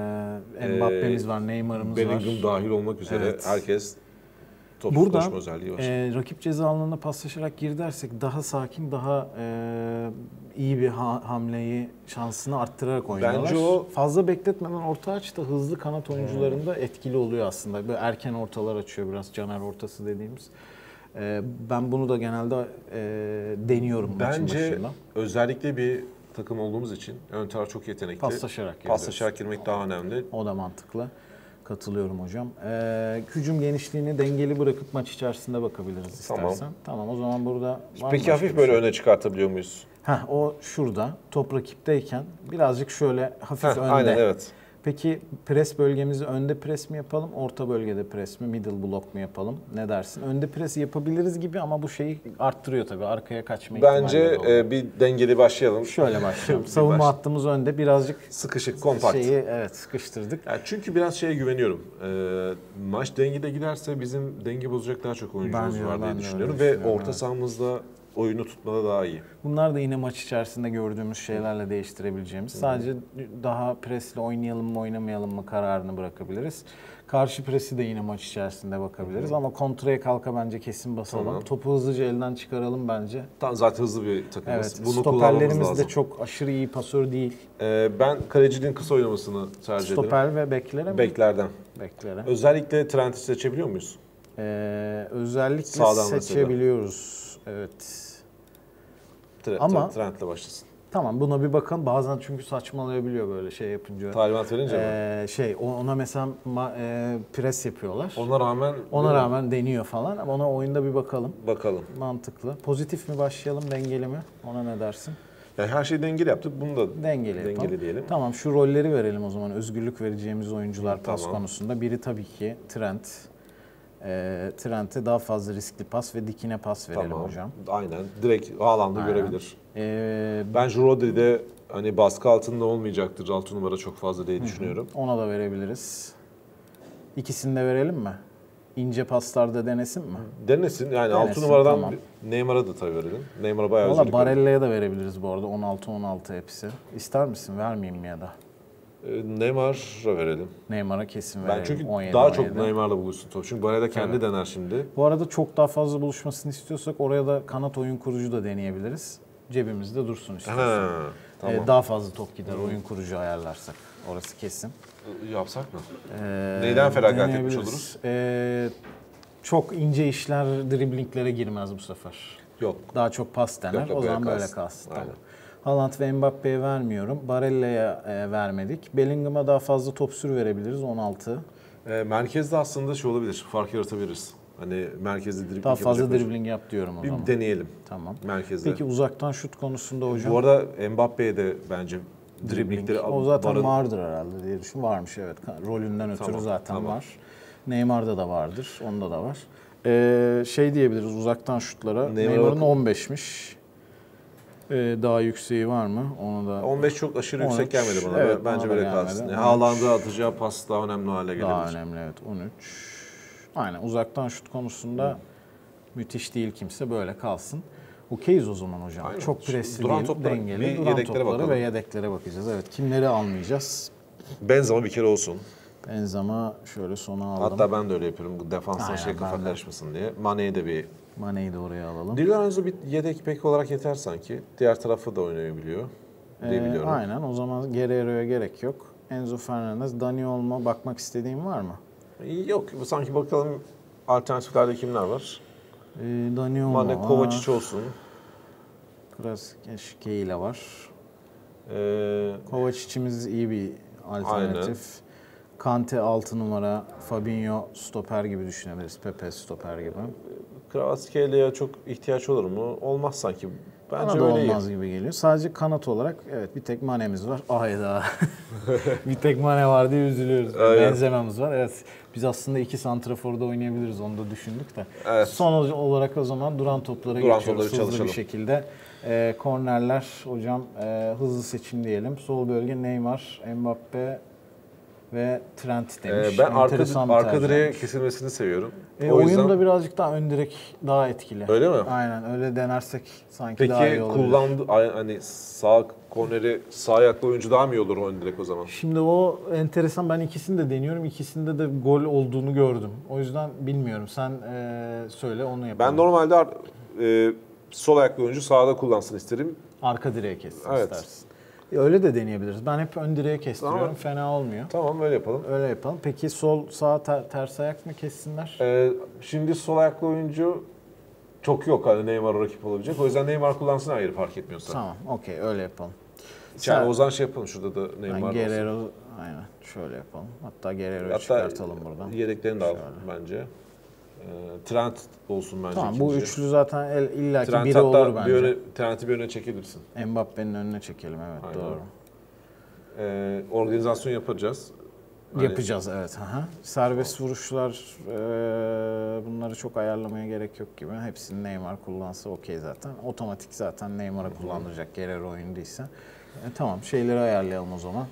e, Mbappe'miz Ee, var, Neymar'ımız Bellingham var. dahil olmak üzere Evet. herkes topsuz Buradan koşma özelliği var. e, rakip ceza alanına paslaşarak gir dersek daha sakin, daha e, iyi bir ha- hamleyi, şansını arttırarak oynuyorlar. Bence o- Fazla bekletmeden orta açta hızlı kanat oyuncularında etkili oluyor aslında. Böyle erken ortalar açıyor biraz, Caner ortası dediğimiz. E, ben bunu da genelde e, deniyorum maçın Bence başında. özellikle bir takım olduğumuz için ön taraf çok yetenekli. Paslaşarak giriyoruz. Paslaşarak girmek daha önemli. O da mantıklı. Katılıyorum hocam. Ee, hücum genişliğini dengeli bırakıp maç içerisinde bakabiliriz Tamam. istersen. Tamam, o zaman burada var mı Peki başka hafif bir böyle şey? öne çıkartabiliyor muyuz? Heh, o şurada. Top rakipteyken birazcık şöyle hafif Heh, önde. aynen evet. Peki pres bölgemizi önde pres mi yapalım, orta bölgede pres mi, middle block mu yapalım? Ne dersin? Önde pres yapabiliriz gibi ama bu şeyi arttırıyor tabii. Arkaya kaçma Bence ihtimalleri oluyor. e, bir dengeli başlayalım. Şöyle başlayalım. Bir Savunma baş- hattımız önde. Birazcık Sıkışık, kompakt. şeyi evet sıkıştırdık. Yani çünkü biraz şeye güveniyorum. Ee, maç dengede giderse bizim denge bozacak daha çok oyuncumuz Ben de- var ben diye de düşünüyorum. öyle Ve düşünüyorum, orta evet. sahamızda oyunu tutmada daha iyi. Bunlar da yine maç içerisinde gördüğümüz şeylerle değiştirebileceğimiz. Sadece daha presle oynayalım mı oynamayalım mı kararını bırakabiliriz. Karşı presi de yine maç içerisinde bakabiliriz ama kontraya kalka bence kesin basalım. Tamam. Topu hızlıca elden çıkaralım bence. Tam zaten hızlı bir takımız. Evet, Bunu kullanmamız stoperlerimiz lazım. de çok aşırı iyi pasör değil. Ee, ben kalecinin kısa oynamasını tercih ederim. Stoper ve beklere mi? Beklerden. Beklere. Özellikle Trent'i seçebiliyor muyuz? Ee, özellikle Sağdan mesela. seçebiliyoruz. Evet. Trent, Ama- Trent'le başlasın. Tamam, buna bir bakın. Bazen çünkü saçmalayabiliyor böyle şey yapınca. Talimat verince mi? Ee, şey o- ona mesela ma- e, pres yapıyorlar. Ona rağmen Ona rağmen deniyor falan ama ona oyunda bir bakalım. bakalım. Mantıklı. Pozitif mi başlayalım, dengeli mi? Ona ne dersin? Yani her şeyi dengeli yaptık. Bunu da Dengeli yapalım. dengeli diyelim. Tamam, şu rolleri verelim o zaman. Özgürlük vereceğimiz oyuncular pas Tamam. konusunda. Biri tabii ki Trent. Ee, Trent'e daha fazla riskli pas ve dikine pas verelim Tamam. hocam. Aynen. Direkt Haaland'ı Aynen. görebilir. Ee, Bence Rodri'de hani baskı altında olmayacaktır. altı numara çok fazla diye düşünüyorum. ona da verebiliriz. İkisini de verelim mi? İnce paslarda denesin mi? Denesin. Yani Denesin, altı numaradan tamam. Neymar'a da tabii verelim. Neymar'a bayağı Valla özgürlük verelim. Barella'ya da verebiliriz bu arada. on altı on altı hepsi. İster misin? Vermeyeyim mi ya da? Ee, Neymar'a verelim. Neymar'a kesin verelim. Ben çünkü on yedi, daha on çok yedi. Neymar'la buluşsun top. Çünkü Barella kendi Evet. dener şimdi. Bu arada çok daha fazla buluşmasını istiyorsak oraya da kanat oyun kurucu da deneyebiliriz. Cebimizde dursun istiyorsan. Ha, tamam. Ee, daha fazla top gider oyun kurucu ayarlarsak. Orası kesin. Yapsak mı? Ee, Neyden feragat etmiş deneyebiliriz. oluruz? Ee, çok ince işler driblinglere girmez bu sefer. Yok. Daha çok pas dener. Yok, yok, o zaman böyle böyle kalsın. kalsın. Aynen. Tamam. Haaland ve Mbappe'ye vermiyorum. Barella'ya e, vermedik. Bellingham'a daha fazla top sür verebiliriz. on altı. Ee, merkezde aslında şey olabilir. Fark yaratabiliriz. Hani merkezde dribbling Daha fazla yapacak dribbling yap diyorum o Bir zaman. deneyelim Tamam. merkezde. Peki uzaktan şut konusunda hocam? Bu arada Mbappe'ye de bence driblingleri O zaten barın- vardır herhalde diye düşün. Varmış evet. Rolünden ötürü Tamam, zaten tamam. var. Neymar'da da vardır. Onda da var. Ee, şey diyebiliriz uzaktan şutlara. Neymar- Neymar'ın on beşmiş. Ee, daha yükseği var mı? Onu da on beş çok aşırı on üç. yüksek gelmedi bana. Evet, Bence bana da böyle gelmedi. kalsın. on üç. Haaland'a atacağı pas daha önemli hale gelebilir. daha önemli evet. on üç. Aynen uzaktan şut konusunda müthiş değil kimse. Böyle kalsın. Okeyiz o zaman hocam. Aynen. Çok presli Duran değil, toplara, dengeli. bir Duran yedeklere toplara bakalım. ve yedeklere bakacağız. Evet. Kimleri almayacağız? Benzema bir kere olsun. Benzema şöyle sona aldım. Hatta ben de öyle yapıyorum. Bu defansla Aynen, şey kafa ben de. karışmasın diye. Mane'yi de bir... Mane'yi de oraya alalım. Di Lorenzo bir yedek bek olarak yeter sanki. Diğer tarafı da oynayabiliyor diye Ee, biliyorum. aynen o zaman Guerrero'ya gerek yok. Enzo Fernandez, Dani Olmo bakmak istediğin var mı? Yok sanki bakalım alternatiflerde kimler var? Ee, Dani Olmo Mane, var. Kovacic olsun. Kraskeşke var. Ee, Kovacic'imiz iyi bir alternatif. Kante altı numara, Fabinho stoper gibi düşünebiliriz. Pepe stoper gibi. Kvaratskhelia çok ihtiyaç olur mu? Olmaz sanki. Bana Bence da öyle iyi. olmaz gibi geliyor. Sadece kanat olarak evet bir tek Mane'miz var. Ayda. bir tek Mane var diye üzülüyoruz. Aynen. Benzememiz var. Evet. Biz aslında iki santraforda oynayabiliriz. Onu da düşündük de. Evet. Son olarak o zaman duran toplara Duran geçiyoruz. topları Hızlı çalışalım. bir şekilde. Ee, kornerler hocam e, hızlı seçim diyelim. Sol bölge Neymar, Mbappe ve Trent Ee, demiş. ben arka, Enteresan bir arka tercih direğe olmuş. kesilmesini seviyorum. E, o oyun yüzden da birazcık daha ön direk daha etkili. Öyle mi? Aynen öyle denersek sanki daha iyi peki olabilir. kullandı ay- hani sağ korneri sağ ayaklı oyuncu daha mı iyi olur o ön direk o zaman? Şimdi o enteresan, ben ikisini de deniyorum. İkisinde de gol olduğunu gördüm. O yüzden bilmiyorum. Sen e, söyle onu yapalım. Ben normalde ar- e, sol ayaklı oyuncu sağda kullansın isterim. Arka direğe kessin Evet. istersin. E, öyle de deneyebiliriz. Ben hep ön direğe kestiriyorum. Tamam. Fena olmuyor. Tamam öyle yapalım. Öyle yapalım. Peki sol sağ ter- ters ayak mı kessinler? Ee, şimdi sol ayaklı oyuncu çok yok hani Neymar rakip olabilecek. O yüzden Neymar kullansın ayrı fark etmiyorsa. Tamam. Okey öyle yapalım. Yani Sen- o zaman şey yapalım şurada da Ben Neymar olsun. Guerrero aynen şöyle yapalım. Hatta Guerrero'yu Hatta çıkartalım buradan. yedeklerini de al bence. Ee, Trent olsun bence Tamam, bu ikinci. üçlü zaten el, illaki Trent biri hatta olur bir bence. öne, Trent'i bir öne çekebilirsin. Mbappe'nin önüne çekelim, evet Aynen. doğru. Ee, organizasyon yapacağız. Hani- Yapacağız evet. Aha. Serbest vuruşlar e, bunları çok ayarlamaya gerek yok gibi. Hepsini Neymar kullansa okey zaten. Otomatik zaten Neymar'a kullandıracak Guerrero oyun değilse. E, tamam, şeyleri ayarlayalım o zaman.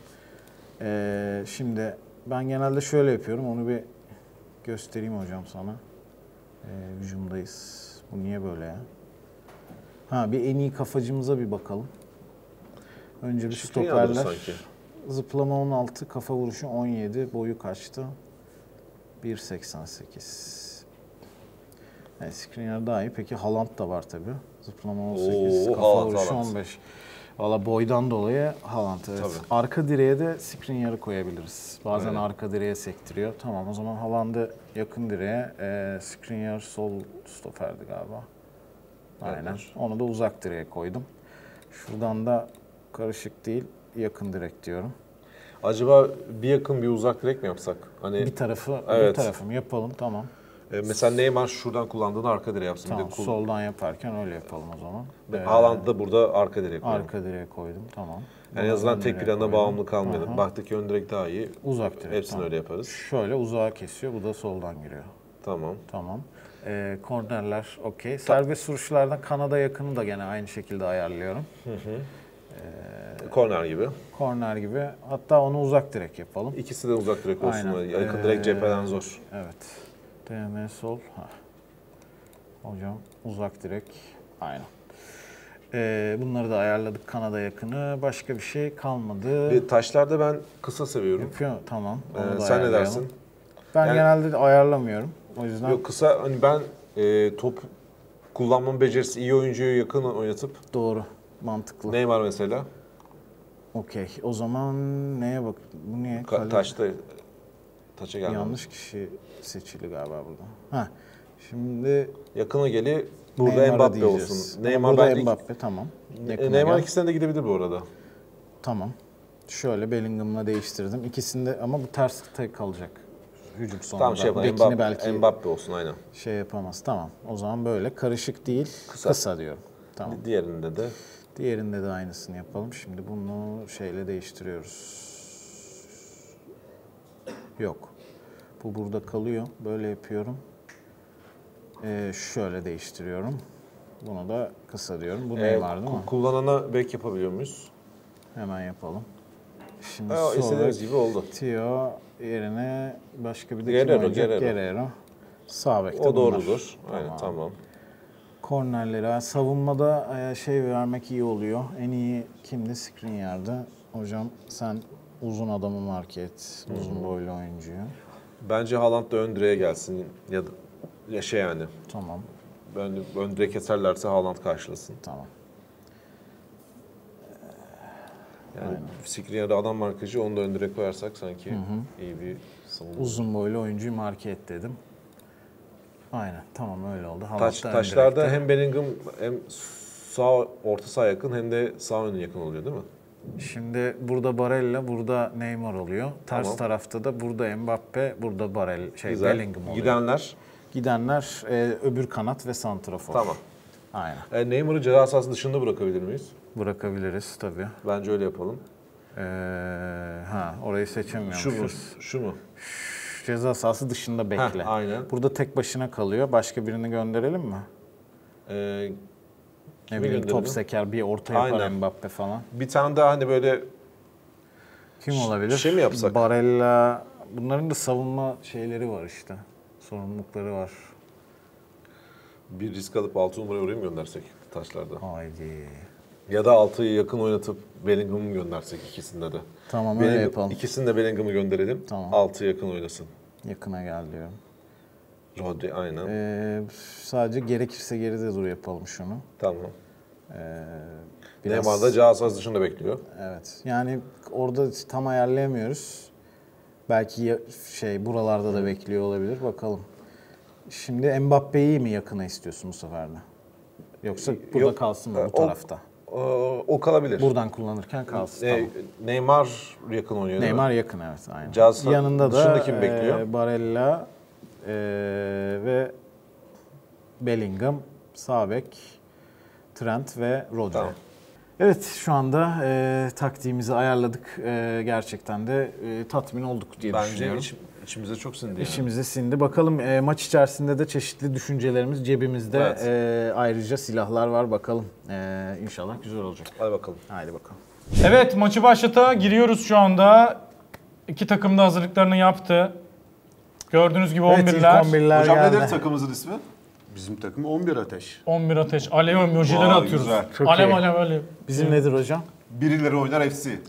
E, şimdi ben genelde şöyle yapıyorum. Onu bir göstereyim hocam sana. E, hücumdayız. Bu niye böyle ya? Ha, bir en iyi kafacımıza bir bakalım. Önce bir Şifreyi alırız stoperler. sanki. Zıplama on altı, kafa vuruşu on yedi, boyu kaçtı? bir seksen sekiz. Evet, Skriniar daha iyi. Peki Haaland da var tabii. Zıplama on sekiz, Oo, kafa Haaland, vuruşu Haaland. on beş. Valla boydan dolayı Haaland, evet. Tabii. Arka direğe de Skriniar'ı koyabiliriz. Bazen Aynen. arka direğe sektiriyor. Tamam, o zaman Haaland'ı yakın direğe, e, Skriniar sol stoperdi galiba. Aynen. Evet. Onu da uzak direğe koydum. Şuradan da karışık değil, yakın direk diyorum. Acaba bir yakın bir uzak direkt mi yapsak? Hani Bir tarafı, bir Evet. tarafım yapalım, tamam. e, mesela Neymar şuradan kullandığında arka direğe yapsın. Tamam, bir de kul- soldan yaparken öyle yapalım o zaman. Ee, Haaland'ı da burada arka direğe koyalım. arka direğe koydum, tamam. Yani en Bunu azından ön tek direğe plana koydum. bağımlı kalmayalım. Aha. Baktık ki ön direk daha iyi. Uzak direk, Hepsini tamam. öyle yaparız. Şöyle uzağa kesiyor, bu da soldan giriyor. Tamam. Tamam. Ee, kornerler okey. Serbest vuruşlardan kanada yakını da gene aynı şekilde ayarlıyorum. Korner gibi. Korner gibi. Hatta onu uzak direk yapalım. İkisi de uzak direk olsun. Aynen. Yakın Ee, direk cepheden zor. Evet. D M sol. Hah. Hocam uzak direk. Aynen. Ee, bunları da ayarladık, kanada yakını. Başka bir şey kalmadı. Bir taşlarda ben kısa seviyorum. Yapıyor, tamam. Onu Ee, da sen ne ayarlayalım. dersin? Ben Yani- genelde de ayarlamıyorum. O yüzden Yok kısa hani ben e, top kullanma becerisi iyi oyuncuyu yakın oynatıp doğru, mantıklı. Neymar mesela Okey. O zaman neye bak? Bu niye? ka- Kale- taşta taça gelmem. Yanlış kişi seçili galiba burada. Ha. Şimdi Yakına geli burada Neymar'a Mbappe diyeceğiz. olsun. Ama Neymar burada bence Mbappe, tamam. E, Yakına Neymar gel. ikisinden de gidebilir bu arada. Tamam. Şöyle Bellingham'la değiştirdim. İkisinde ama bu ters tek kalacak. Hücum sonunda. Tamam şey yapalım. Bekini Mbappe, belki Mbappe olsun aynen. şey yapamaz. Tamam. O zaman böyle karışık değil, Kısa. kısa, diyorum. Tamam. Diğerinde de Diğerinde de aynısını yapalım. Şimdi bunu şeyle değiştiriyoruz. Yok. Bu burada kalıyor. Böyle yapıyorum. Ee, şöyle değiştiriyorum. Bunu da kısa diyorum. Bu e, Neymar değil mi? ku- kullanana back yapabiliyor muyuz? Hemen yapalım. Şimdi E, o sonra istediğimiz gibi oldu. Theo yerine başka bir de Guerrero, kim oynayacak? Guerrero. Guerrero. Sağ bekte O bunlar. doğrudur. Aynen tamam. Kornerlere, savunmada e, şey vermek iyi oluyor. En iyi kimdi? Skriniar'da. Hocam sen uzun adamı marke et. Uzun boylu oyuncuyu. Bence Haaland da ön direğe gelsin ya da ya şey yani. Tamam, Ön, ön direğe keserlerse Haaland karşılasın. tamam. Yani Skriniar'da adam markacı onu da ön direğe koyarsak sanki iyi bir savunma. Uzun boylu oyuncuyu marke et dedim. Aynen, tamam öyle oldu. Haaland Taş, da ön taşlarda direkte. hem Bellingham hem sağ orta saha yakın hem de sağ önü yakın oluyor değil mi? Şimdi burada Barella, burada Neymar oluyor. Ters Tamam. tarafta da burada Mbappe, burada Barella, şey Güzel. Bellingham oluyor. Gidenler Gidenler e, öbür kanat ve santrafor. tamam. Aynen. E, Neymar'ı ceza sahası dışında bırakabilir miyiz? Bırakabiliriz tabii. Bence öyle yapalım. Ee, ha orayı seçemiyormuşuz. Şu mu? Şu mu? Ceza sahası dışında bekle. Heh, aynen. Burada tek başına kalıyor. Başka birini gönderelim mi? Ee, Ne bileyim gönderelim? top seker, bir orta yapar Aynen. Mbappe falan. Bir tane daha hani böyle Kim olabilir? şey mi yapsak? Barella. Bunların da savunma şeyleri var işte. Sorumlulukları var. bir risk alıp altı numarayı oraya mı göndersek taşlarda? Haydi. Ya da altıyı yakın oynatıp Bellingham'ı göndersek ikisinde de. Tamam öyle Bellingham- yapalım. İkisini de Bellingham'ı gönderelim. Tamam. altı yakın oynasın. Yakına gel diyorum. Rodri aynen. Ee, sadece gerekirse geride dur yapalım şunu. Tamam. Ee, Neymar da ceza sahası dışında bekliyor. Evet. Yani orada tam ayarlayamıyoruz. Belki ya- şey buralarda da bekliyor olabilir. Bakalım. Şimdi Mbappe'yi mi yakına istiyorsun bu sefer de? Yoksa burada Yok. kalsın mı Ha, bu o- tarafta? O, o kalabilir. Buradan kullanırken kalsın. Ne- Tamam. Neymar yakın oynuyor değil mi? Neymar yakın evet aynen. Cihaz Yanında da dışında kim e, bekliyor? Barella e, ve Bellingham, sağ bek, Trent ve Rodri. Tamam. Evet şu anda e, taktiğimizi ayarladık. E, gerçekten de e, tatmin olduk diye Bence düşünüyorum. iç, içimize çok sindi yani. İçimize sindi. Bakalım e, maç içerisinde de çeşitli düşüncelerimiz cebimizde. Evet. E, ayrıca silahlar var bakalım. E, inşallah güzel olacak. Hadi bakalım. Haydi bakalım. Evet, maçı başlata giriyoruz şu anda. İki takım da hazırlıklarını yaptı. Gördüğünüz gibi Evet ilk on birler. on birler Hocam geldi. nedir takımımızın ismi? Bizim takım on bir ateş. on bir ateş. Alev emojileri Vay, atıyoruz. güzel. Çok Alev iyi. alev alev. Bizim nedir hocam? Birileri oynar F C.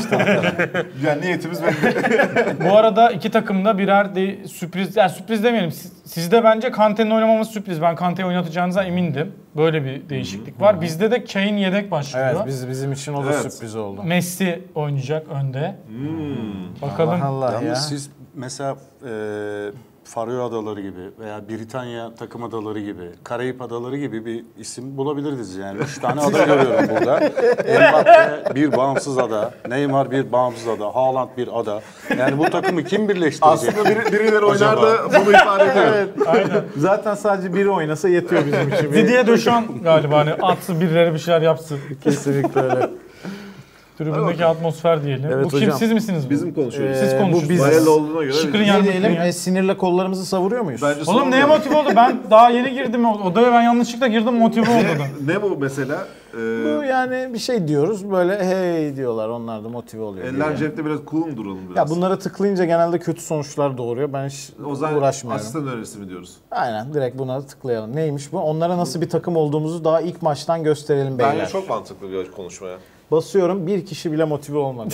Yani niyetimiz belli. Bu arada iki takım da birer de sürpriz, yani sürpriz demeyelim. Siz- Sizde bence Kante'nin oynamaması sürpriz. Ben Kante'yi oynatacağınıza emindim. Böyle bir değişiklik var. Bizde de Kane yedek başlıyor. Evet biz, bizim için o da Evet. sürpriz oldu. Messi oynayacak önde. Bakalım. Allah Allah Yalnız ya. siz mesela e, Faroe Adaları gibi veya Britanya takım adaları gibi, Karayip Adaları gibi bir isim bulabilirdiniz yani. Üç tane ada görüyorum burada. Mbappe bir bağımsız ada, Neymar bir bağımsız ada, Haaland bir ada. Yani bu takımı kim birleştirecek? Aslında biri, birileri oynar Acaba? da bunu ifade ediyor. Aynen. Zaten sadece biri oynasa yetiyor bizim için. Didier Deschamps galiba hani atsın birileri bir şeyler yapsın. Kesinlikle öyle. Tribündeki atmosfer diyelim. Evet bu kim hocam. siz misiniz bu? Bizim konuşuyoruz. Siz Ee, konuşun. bu biz- Barella olduğuna göre Şıkırın Ne yanında diyelim? Şıkırın E, sinirle kollarımızı savuruyor muyuz? bence Oğlum neye sormayalım. motive oldu? Ben daha yeni girdim odaya, ben yanlışlıkla girdim, motive olmadım. Ne bu mesela? Ee, Bu yani bir şey diyoruz böyle hey diyorlar onlar da motive oluyor. eller diye. cepte biraz cool mu duralım biraz? Ya bunlara tıklayınca genelde kötü sonuçlar doğuruyor. Ben hiç O zaman uğraşmıyorum. asistan önerisi mi diyoruz? Aynen direkt buna tıklayalım. Neymiş bu? Onlara nasıl bir takım olduğumuzu daha ilk maçtan gösterelim beyler. Bence çok mantıklı bir konuşmaya. Basıyorum bir kişi bile motive olmadı.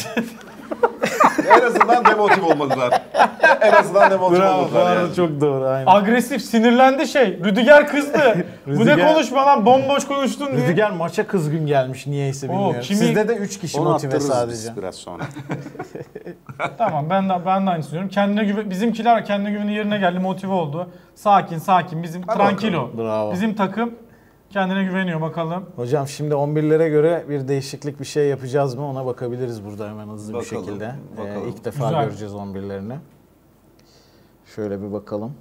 En azından demotiv olmadılar. En azından demotiv Bravo bu olmadılar arada yani. çok doğru aynen. Agresif, sinirlendi şey. Rüdiger kızdı. Bu ne Rüdiger- konuşma lan, bomboş konuştun diye. Rüdiger maça kızgın gelmiş niyeyse bilmiyorum. kimi- Sizde de üç kişi Onu motive attırırız sadece. biz biraz sonra. Tamam, ben de ben de aynısını diyorum. Kendine güven, bizimkiler kendine güveni yerine geldi, motive oldu. Sakin sakin, bizim Hadi tranquilo. Bravo. Bizim takım kendine güveniyor, bakalım. Hocam şimdi on birlere göre bir değişiklik bir şey yapacağız mı ona bakabiliriz burada hemen hızlı Bakalım, bir şekilde. bakalım. Ee, ilk defa Güzel. göreceğiz on birlerini. Şöyle bir bakalım.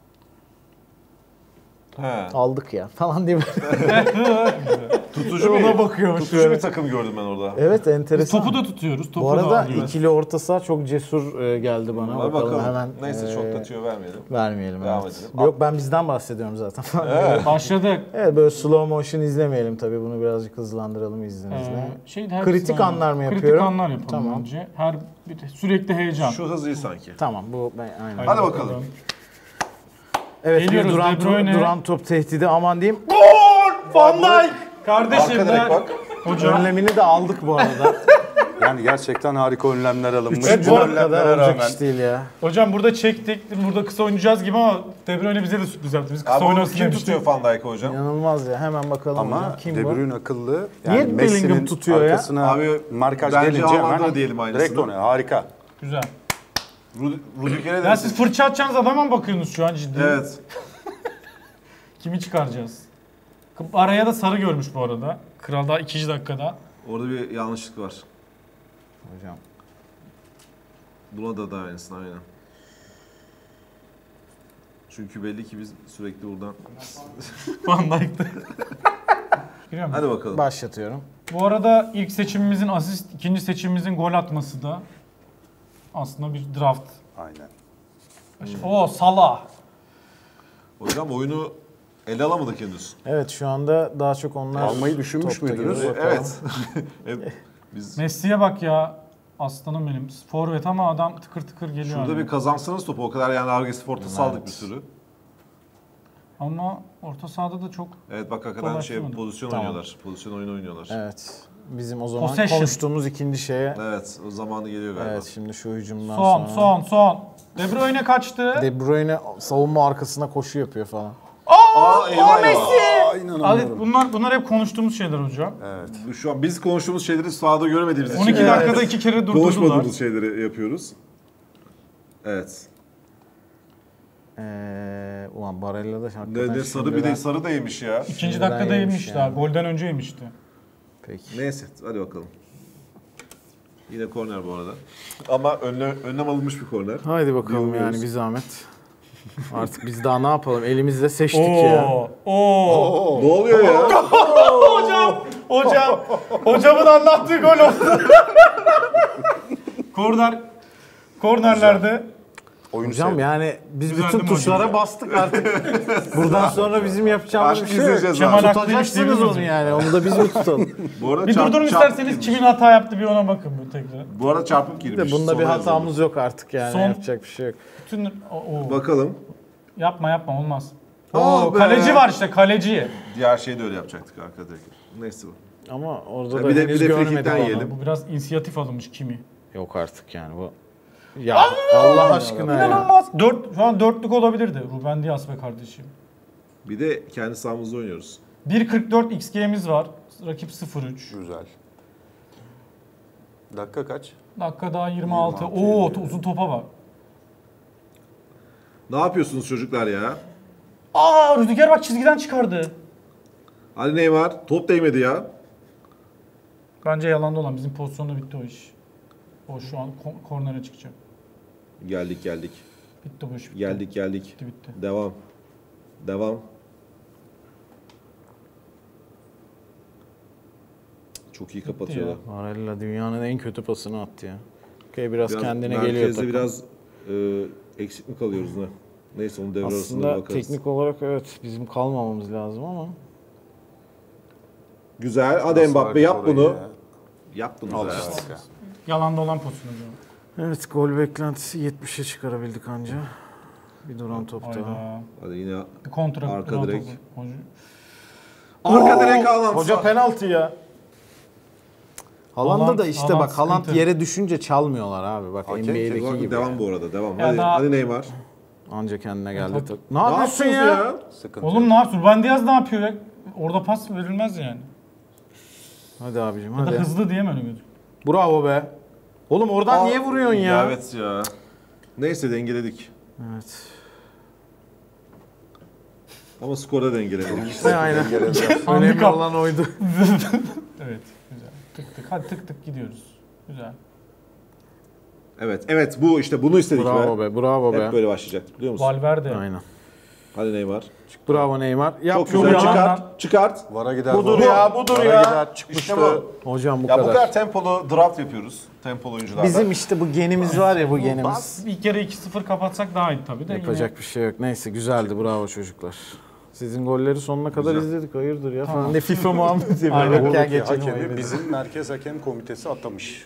He. Aldık ya falan diye. Tutucu Ona bir, bakıyormuş tutucu böyle. bir takım gördüm ben orada. Evet Biz enteresan. topu da tutuyoruz. Topu Bu da arada alıyoruz. ikili orta saha çok cesur e, geldi bana. Hadi Bakalım, bakalım. hemen. Neyse e, çok da tüyo vermeyelim. Vermeyelim. Devam evet. edelim. Yok ben bizden bahsediyorum zaten. Evet. Başladık. Evet böyle slow motion izlemeyelim tabii bunu birazcık hızlandıralım izninizle. Ee, şey, her Kritik kısmı- anlar mı Kritik yapıyorum? anlar yapalım Tamam. önce. Her bir de sürekli heyecan. Şu hız iyi sanki. Tamam bu ben aynen. Hadi bakalım. Evet Geliyoruz, bir duran De Bruyne. top, duran top tehdidi aman diyeyim. Van Dijk! Kardeşim Arka direkt ben... bak. Hocam. Önlemini de aldık bu arada. Yani gerçekten harika önlemler alınmış. Üçüncü Bu dakikada önlemlere olacak rağmen iş değil ya. Hocam burada çektik, burada kısa oynayacağız gibi ama De Bruyne bize de sürpriz yaptı. Biz kısa Abi onu oynasın kim demiştik. tutuyor Van Dijk'ı hocam? İnanılmaz ya hemen bakalım hocam. ama Kim De bu? Bruyne akıllı. Niye Yani Bellingham Messi'nin tutuyor ya? arkasına Abi, markaj bence gelince Haaland'a hemen da diyelim aynısını. direkt oynuyor. Harika. Güzel. Rud- Rudiger'e de Ya siz fırça atacağınız adama mı bakıyorsunuz şu an ciddi? Evet. Kimi çıkaracağız? Araya da sarı görmüş bu arada. Kral daha ikinci dakikada. Orada bir yanlışlık var. Hocam. Buna da da aynısını aynen. Çünkü belli ki biz sürekli buradan... Van Dijk'ta. Giriyor mu? Hadi bakalım. Başlatıyorum. Bu arada ilk seçimimizin asist, ikinci seçimimizin gol atması da aslında bir draft. Aynen. O Salah. Hocam oyunu ele alamadık henüz. Evet şu anda daha çok onlar Almayı düşünmüş topta müydünüz? gibi. Bakalım. Evet. Hep Biz Messi'ye bak ya. Aslanım benim. Forvet ama adam tıkır tıkır geliyor. şurada hani. bir kazansanız topu o kadar yani agresif orta saldık Evet. bir sürü. Ama orta sahada da çok Evet bak hakikaten şey Dolaşmadı. pozisyon Tamam. oynuyorlar. Pozisyon oyunu oynuyorlar. Evet. Evet. Bizim o zaman Possession. konuştuğumuz ikinci şeye. o zamanı geliyor galiba. Evet şimdi şu hücumdan son sonra. son son. De Bruyne kaçtı. De Bruyne savunma arkasına koşu yapıyor falan. Aa eyvah eyvah. Aa, Abi inanamıyorum. bunlar bunlar hep konuştuğumuz şeyler hocam. Evet. Şu an biz konuştuğumuz şeyleri sahada görmediğimiz için on iki dakikada iki kere durdurdular. konuşmadığımız şeyleri yapıyoruz. Evet. Ee, ulan Barella da hakikaten Ne, ne sarı bir şimdiden- de sarı da yemiş ya. İkinci Şimdiden dakikada yemiş yemişti yani. abi. Golden önce yemişti. Peki. Neyse hadi bakalım. Yine korner bu arada. Ama önle, önlem alınmış bir korner. Haydi bakalım Yılmıyoruz. yani bir zahmet. Artık biz daha ne yapalım? Elimizle seçtik ya. Oo. Oo. Ne oluyor ya? Hocam. Hocam. Hocamın anlattığı gol oldu. Korner. Kornerlerde Oyunu Hocam sevdim. yani biz Güzel bütün değil mi tuşlara hocam? bastık artık. Buradan sonra bizim yapacağımız Aşk bir şey yok. izleyeceğiz Kemal abi. Haklıymış Tutacaksınız diyebiliriz onu yani. Onu da biz mi tutalım? Bu arada bir çarp- durdurun çarpık isterseniz girmiş. kimin hata yaptı bir ona bakın bu tekrar. Bu arada çarpık girmiş. de bunda bir Sonra hatamız yok artık yani. Son- Yapacak bir şey yok. Bütün Oo. yazalım. Bakalım. Yapma yapma olmaz. Ah Oo, be. kaleci var işte kaleci. Diğer şeyi de öyle yapacaktık arka direkt. Neyse bu. Ama orada Ya da bir de- henüz bir de görmedik frikikten onu. yiyelim. Bu biraz inisiyatif alınmış kimi. Yok artık yani bu. Ya Allah aşkına ya. İnanılmaz. Dört, şu an dörtlük olabilirdi. Ruben Dias be kardeşim. Bir de kendi sahamızda oynuyoruz. bir kırk dört X G'miz var. Rakip sıfır üç. Güzel. Dakika kaç? Dakika daha yirmi altı. yirmi altı, Oo yirmi. uzun topa bak. Ne yapıyorsunuz çocuklar ya? Aa Rüdiger bak çizgiden çıkardı. Hadi Neymar. Top değmedi ya. Bence yalanda olan bizim pozisyonda bitti o iş. O şu an ko- kornere çıkacak. Geldik geldik. Bitti bu iş. Bitti. Geldik geldik. Bitti bitti. Devam. Devam. Çok iyi kapatıyorlar. Barella dünyanın en kötü pasını attı ya. Okey biraz, Biraz kendine merkezde geliyor takım. biraz e, eksik mi kalıyoruz ne? Neyse onu devre arasında Aslında bakarız. teknik olarak evet bizim kalmamamız lazım ama. Güzel. Hadi Nasıl Mbappe artık yap orayı bunu. ya? Yap bunu. Al be. işte. Yalanda olan pozisyon hocam. Evet gol beklentisi yetmişe çıkarabildik anca. Bir duran top daha. Hayda. Hadi yine Bir kontra. Arka duran direkt. topu. Hoca- arka direkt Haaland. Hoca penaltı ya. Haaland'da Haaland- da işte Haaland bak Haaland sıkıntı. yere düşünce çalmıyorlar abi. Bak Hakem N B A'deki Devam, gibi. devam yani. bu arada devam. Ya Hadi, daha- hadi Neymar. Anca kendine geldi. Top- tak- Ne Ne yapıyorsun yapıyorsun ya? ya? Sıkıntı Oğlum yok. ne yapıyorsun? Ruben Dias ne yapıyor ya? Orada pas verilmez yani. Hadi abicim Ya da hadi. hızlı diye mi öyle gözüküyor? Bravo be. Oğlum oradan niye vuruyorsun ya? Evet ya. Neyse dengeledik. Evet. Ama skora dengeledik. Aynen. Önemli Handikap. olan oydu. Evet. Güzel. Tık tık. Hadi tık tık gidiyoruz. Güzel. Evet, evet bu işte bunu istedik Bravo be. be, bravo Hep be. böyle başlayacaktık biliyor musun? Valverde. Aynen. Hadi Neymar. Bravo Neymar. Yap Çok şunu güzel ya. çıkart. Çıkart. Vara gider. Budur bu. ya, budur Vara ya. gider. Çıkmıştı. İşte bu. Hocam bu Ya bu kadar. kadar tempolu draft yapıyoruz. Tempolu oyuncularla. Bizim işte bu genimiz var ya bu genimiz. Bas bir kere iki sıfır kapatsak daha iyi tabii de. Yapacak bir şey yok. Neyse güzeldi bravo çocuklar. Sizin golleri sonuna kadar Güzel. izledik. Hayırdır ya falan. Ne FIFA muhabbeti Aynen. yapıyoruz. Gel Buradaki geçelim. hakemi oyunu. bizim Merkez Hakem Komitesi atamış.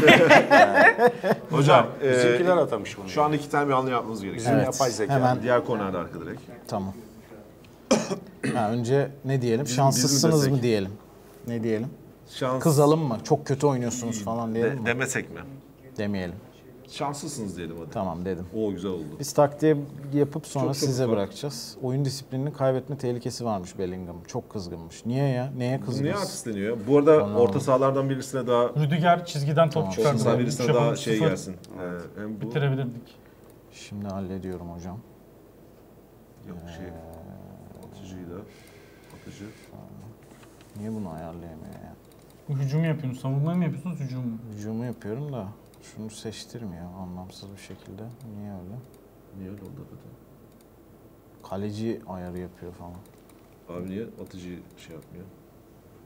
Hocam e, Bizimkiler atamış bunu. şu an iki tane bir anlı yapmamız gerekiyor. Bizim Evet, yapay zeka. hemen. Diğer kornerde arka direkt. Tamam. Ha, önce ne diyelim? Bizim- Şanslısınız bizim mı desek. diyelim? Ne diyelim? Şans Kızalım mı? Çok kötü oynuyorsunuz falan diyelim de, mi? demesek mi? Demeyelim. Şanslısınız diyelim hadi. Tamam dedim. Oo güzel oldu. Biz taktiği yapıp sonra Çok çok size ufak. bırakacağız. Oyun disiplininin kaybetme tehlikesi varmış Bellingham. Çok kızgınmış. Niye ya? Neye Niye kızgınsın? artistleniyor? Bu arada Anlamadım. orta sahalardan birisine daha Rüdiger çizgiden top çıkardı. orta saha Yani birisine üç daha yapıp şey sıfır gelsin. Ee, hem bu Bitirebilirdik. Şimdi hallediyorum hocam. yok şey atıcıyı da atıcı. Niye bunu ayarlayamıyor ya? Bu hücum yapıyorsunuz, savunma mı yapıyorsunuz, hücum mu? Hücumu yapıyorum da şunu seçtirmiyor anlamsız bir şekilde. Niye öyle? Niye öyle oldu hakikaten? Kaleci ayarı yapıyor falan. Abi niye atıcıyı şey yapmıyor?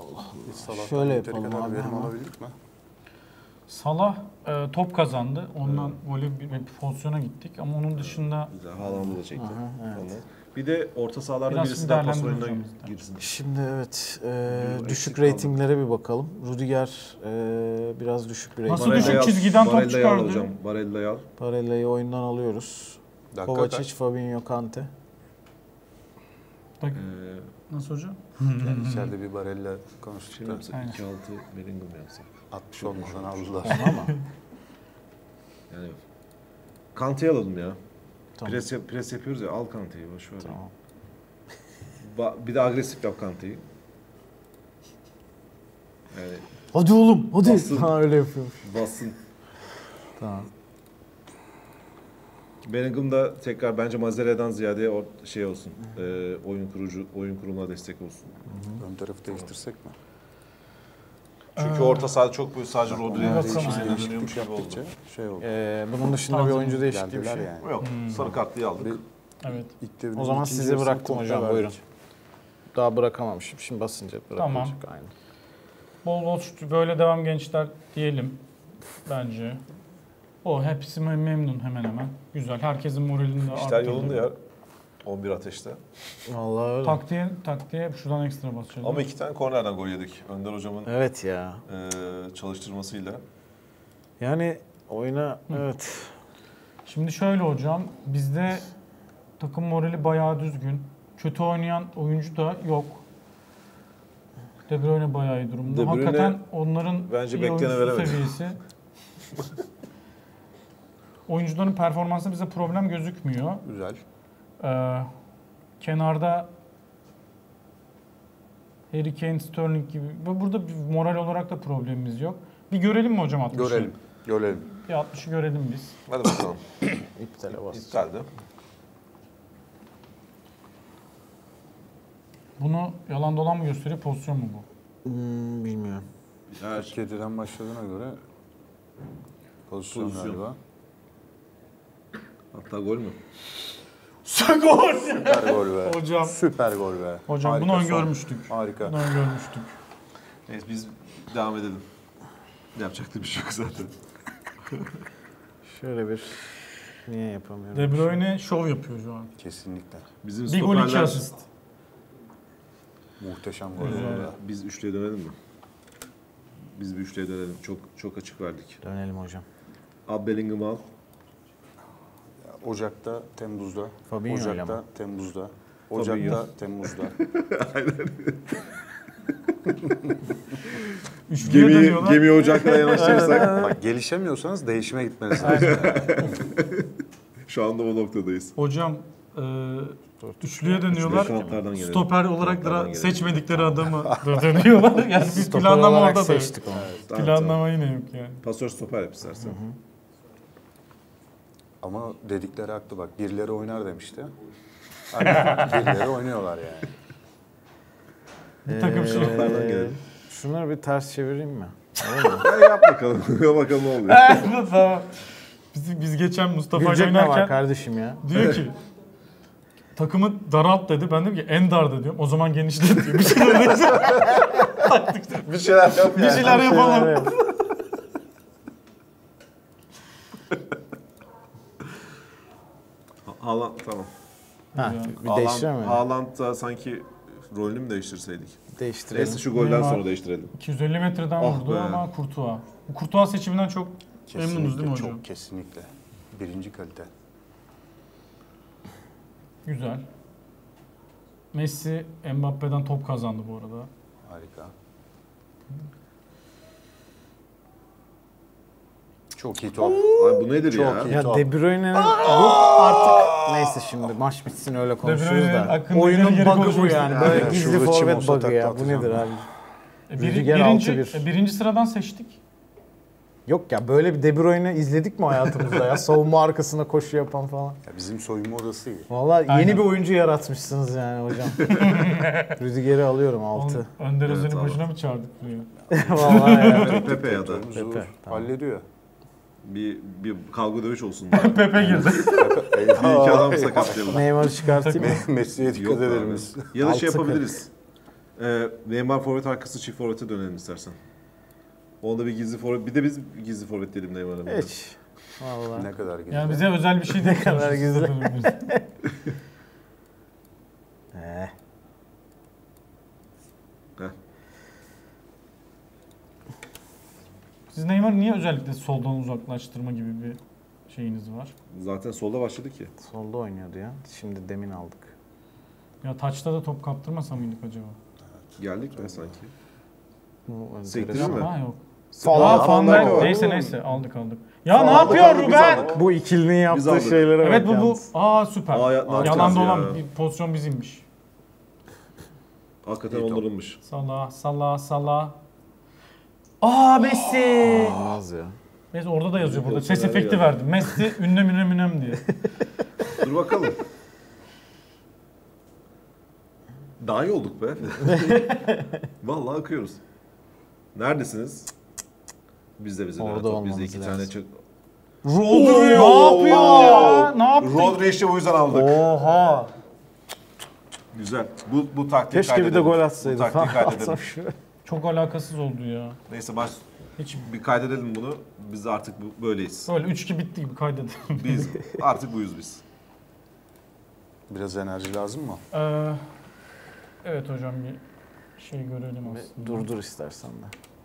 Biz Salah'tan Şöyle yeteri yapalım kadar abi verim hemen. alabildik mi? Salah e, top kazandı. Ondan gole bir, bir pozisyona gittik ama onun dışında Güzel. Haaland'ı da çekti. Aha, evet. Ondan. Bir de orta sahalarda Biraz birisi daha pas değerlendiririz oyununa hocam biz de. girsin. Şimdi evet e, Bir düşük eksik ratinglere bir bakalım. Rudiger e, biraz düşük bir Nasıl rating. düşük Barella'yı al, çizgiden top Barella'yı al çıkardı? hocam. Barella'yı al. Barella'yı oyundan alıyoruz. Dakika Kovacic, kaç? Fabinho, Kante. Bak, Ee, nasıl hocam? Yani içeride bir Barella konuştuk şey da yapsak Aynen. iki altı Bellingham yapsak. altmış olmadan aldılar. Ama Yani Kante'yi alalım ya. tamam. Pres, yap- pres yapıyoruz ya, al Kante'yi boş ver. Tamam. Ba- bir de agresif yap Kante'yi. Yani Hadi oğlum hadi. Basın. Ha öyle yapıyormuş. bassın. Tamam. Bellingham da tekrar bence Mazera'dan ziyade o şey olsun. E, oyun kurucu, oyun kuruluna destek olsun. Ön tarafı değiştirsek mi? Çünkü orta sahada çok böyle sadece Rodri'ye bakalım. değişikliğe Değişiklik dönüyormuş gibi oldu. yaptıkça şey oldu. Ee, bunun dışında bir Taze oyuncu değişikliği bir Geldiler şey. yani. Yok, sarı kartlıyı aldık. Bir Evet. ilk devrin O zaman ikinci size yarısını bıraktım komple hocam, verdik. buyurun. Daha bırakamamışım. Şimdi basınca bırakacak. Tamam. Aynen. Bol bol şut- böyle devam gençler diyelim bence. O hepsi mem- memnun hemen hemen. Güzel. Herkesin moralini de İşler arttırdı. yolunda ya. on bir ateşte. Vallahi öyle. Taktiğe, taktiğe şuradan ekstra basacağız. Ama iki tane kornerden gol yedik. Önder hocamın Evet ya. e, çalıştırmasıyla. Yani oyuna evet. Şimdi şöyle hocam, bizde takım morali bayağı düzgün. Kötü oynayan oyuncu da yok. De Bruyne bayağı iyi durumda. De Bruyne Hakikaten onların bence iyi beklene oyuncusu veremedi. seviyesi. Oyuncuların performansı bize problem gözükmüyor. Güzel. Ee, kenarda Harry Kane, Sterling gibi. Ve burada bir moral olarak da problemimiz yok. Bir görelim mi hocam altmışı? Görelim. Görelim. Bir altmışı görelim biz. Hadi bakalım. İptale bas. İptaldi. Bunu yalan dolan mı gösteriyor, pozisyon mu bu? Hmm, bilmiyorum. Her kırk yediden başladığına göre pozisyon, Pozisyon. galiba. Hatta gol mü? Süper gol be. Hocam. Süper gol be. Hocam Harika bunu son. öngörmüştük. Harika. Bunu öngörmüştük. Neyse biz devam edelim. Yapacak da bir şey yok zaten. Şöyle bir niye yapamıyorum? De Bruyne şov yapıyor şu an. Kesinlikle. Bizim Bir gol iki stoperler- asist. Muhteşem gol. Güzel. oldu. Biz üçlüye dönelim mi? Biz bir üçlüye dönelim. Çok çok açık verdik. Dönelim hocam. Abi Bellingham al. Ocak'ta, Temmuz'da. Fabinho ile Ocak'ta, mi? Temmuz'da. Fabinho. Ocak'ta, Temmuz'da. Üçlüye Gemiyi, dönüyorlar. gemiyi ocaklara yanaştırırsak Bak gelişemiyorsanız değişime gitmeniz lazım. şu anda o noktadayız. Hocam e, üçlüye dönüyorlar. Kanatlardan gelelim. Stoper olarak Kanatlardan da gelelim. seçmedikleri adamı da dönüyorlar. Yani bir Stoper planlama olarak orada da yok. seçtik onu. Tamam, Planlama tamam. yine yok yani. Pasör stoper yap istersen. Ama dedikleri haklı bak. Birileri oynar demişti. Hani birileri oynuyorlar yani. Bir takım şey. Kanatlardan gelelim. Şunları bir ters çevireyim mi? Olur mu? Ya yap bakalım. Yap bakalım ne oluyor. Tamam. Biz, biz geçen Mustafa Gülecek ne var oynarken kardeşim ya? diyor ki takımı daralt dedi. Ben dedim ki en darda diyorum. O zaman genişlet diyor. Bir şeyler, bir şeyler yap bir şeyler yapalım. Haaland tamam. Ha, bir Haaland, değiştirelim mi? Haaland da sanki rolünü mü değiştirseydik? Değiştirelim. Neyse şu golden Neymar- sonra değiştirelim. iki yüz elli metreden Ah vurdu be. ama Kurtuğa. Bu Kurtuğa seçiminden çok memnunuz değil mi hocam? Çok kesinlikle. Birinci kalite. Güzel. Messi Mbappe'den top kazandı bu arada. Harika. Çok iyi top. Ay bu nedir Çok ya? iyi. Ya top. De Bruyne'nin bu artık neyse şimdi maç bitsin öyle konuşuruz Bruyne'nin da. hakkında Oyunun geri geri bug'ı bu konuşuruz. yani. Yani Böyle şurada gizli çim forvet olsa bug'ı takla ya. Bu atacağım nedir ben. abi? E, biri- Rüdiger birinci, altı bir. e, birinci sıradan seçtik. Yok ya böyle bir De Bruyne izledik mi hayatımızda ya? Savunma arkasına koşu yapan falan. Ya bizim soyunma odası iyi. Vallahi Aynen. yeni bir oyuncu yaratmışsınız yani hocam. Rüdiger'i alıyorum altı. Önder Evet, Özen'i tamam. boşuna mı çağırdık buraya? Vallahi ya. Pepe ya da Zor. Pepe, tamam. Hallediyor. bir bir kavga dövüş olsun. Pepe girdi. Bir iki adam sakatlayalım. Neymar'ı çıkartayım mı? Messi'ye dikkat Yok edelim abi. biz. Ya da şey Altı yapabiliriz. Ee, Neymar forvet arkası çift forvete dönelim istersen. Onda bir gizli forvet, bir de biz gizli forvet dedim Neymar'a. Hiç. Vallahi. Ne kadar güzel. Yani bize özel bir şey de kadar güzel. güzel. Eh. Heh. Siz Neymar'ı niye özellikle soldan uzaklaştırma gibi bir şeyiniz var? Zaten solda başladı ki. Solda oynuyordu ya. Şimdi demin aldık. Ya taçta da top kaptırmasa mıydık acaba? Geldik mi sanki? Bu Sektirir enteresan. mi? Yapma yok. Falan Aa, falan Van da Dijk. var. Neyse neyse aldık aldık. Ya ne Aldık, yapıyor aldık, biz Ruben? aldık. Bu ikilinin yaptığı aldık. şeylere Evet bak bu bu. yalnız. Aa süper. Aa, ya- ne Yalanda yapacağız olan ya? bir pozisyon bizimmiş. Hakikaten İyi top. onlarınmış. Salah, Salah, Salah. Aa Messi. Olmaz ya. Messi orada da yazıyor burada. Pozisyon Ses nerede efekti geldi? verdim. Messi ünlem ünlem ünlem diye. Dur bakalım. Daha iyi olduk be. Vallahi akıyoruz. Neredesiniz? Biz de bize. Orada Biz de olmamız iki lazım. tane çok... Ne yapıyor ya? Ne yaptı? Rodri işte bu yüzden aldık. Oha. Güzel. Bu bu taktiği Keşke bir de kaydedelim. gol Bu atsaydı. taktiği kaydedelim. Atsam şu. Çok alakasız oldu ya. Neyse baş Hiç bir kaydedelim bunu. Biz de artık bu, böyleyiz. böyle üç iki bitti gibi kaydedelim. Biz artık buyuz biz. Biraz enerji lazım mı? Ee, evet hocam bir şey görelim aslında. Dur dur istersen de.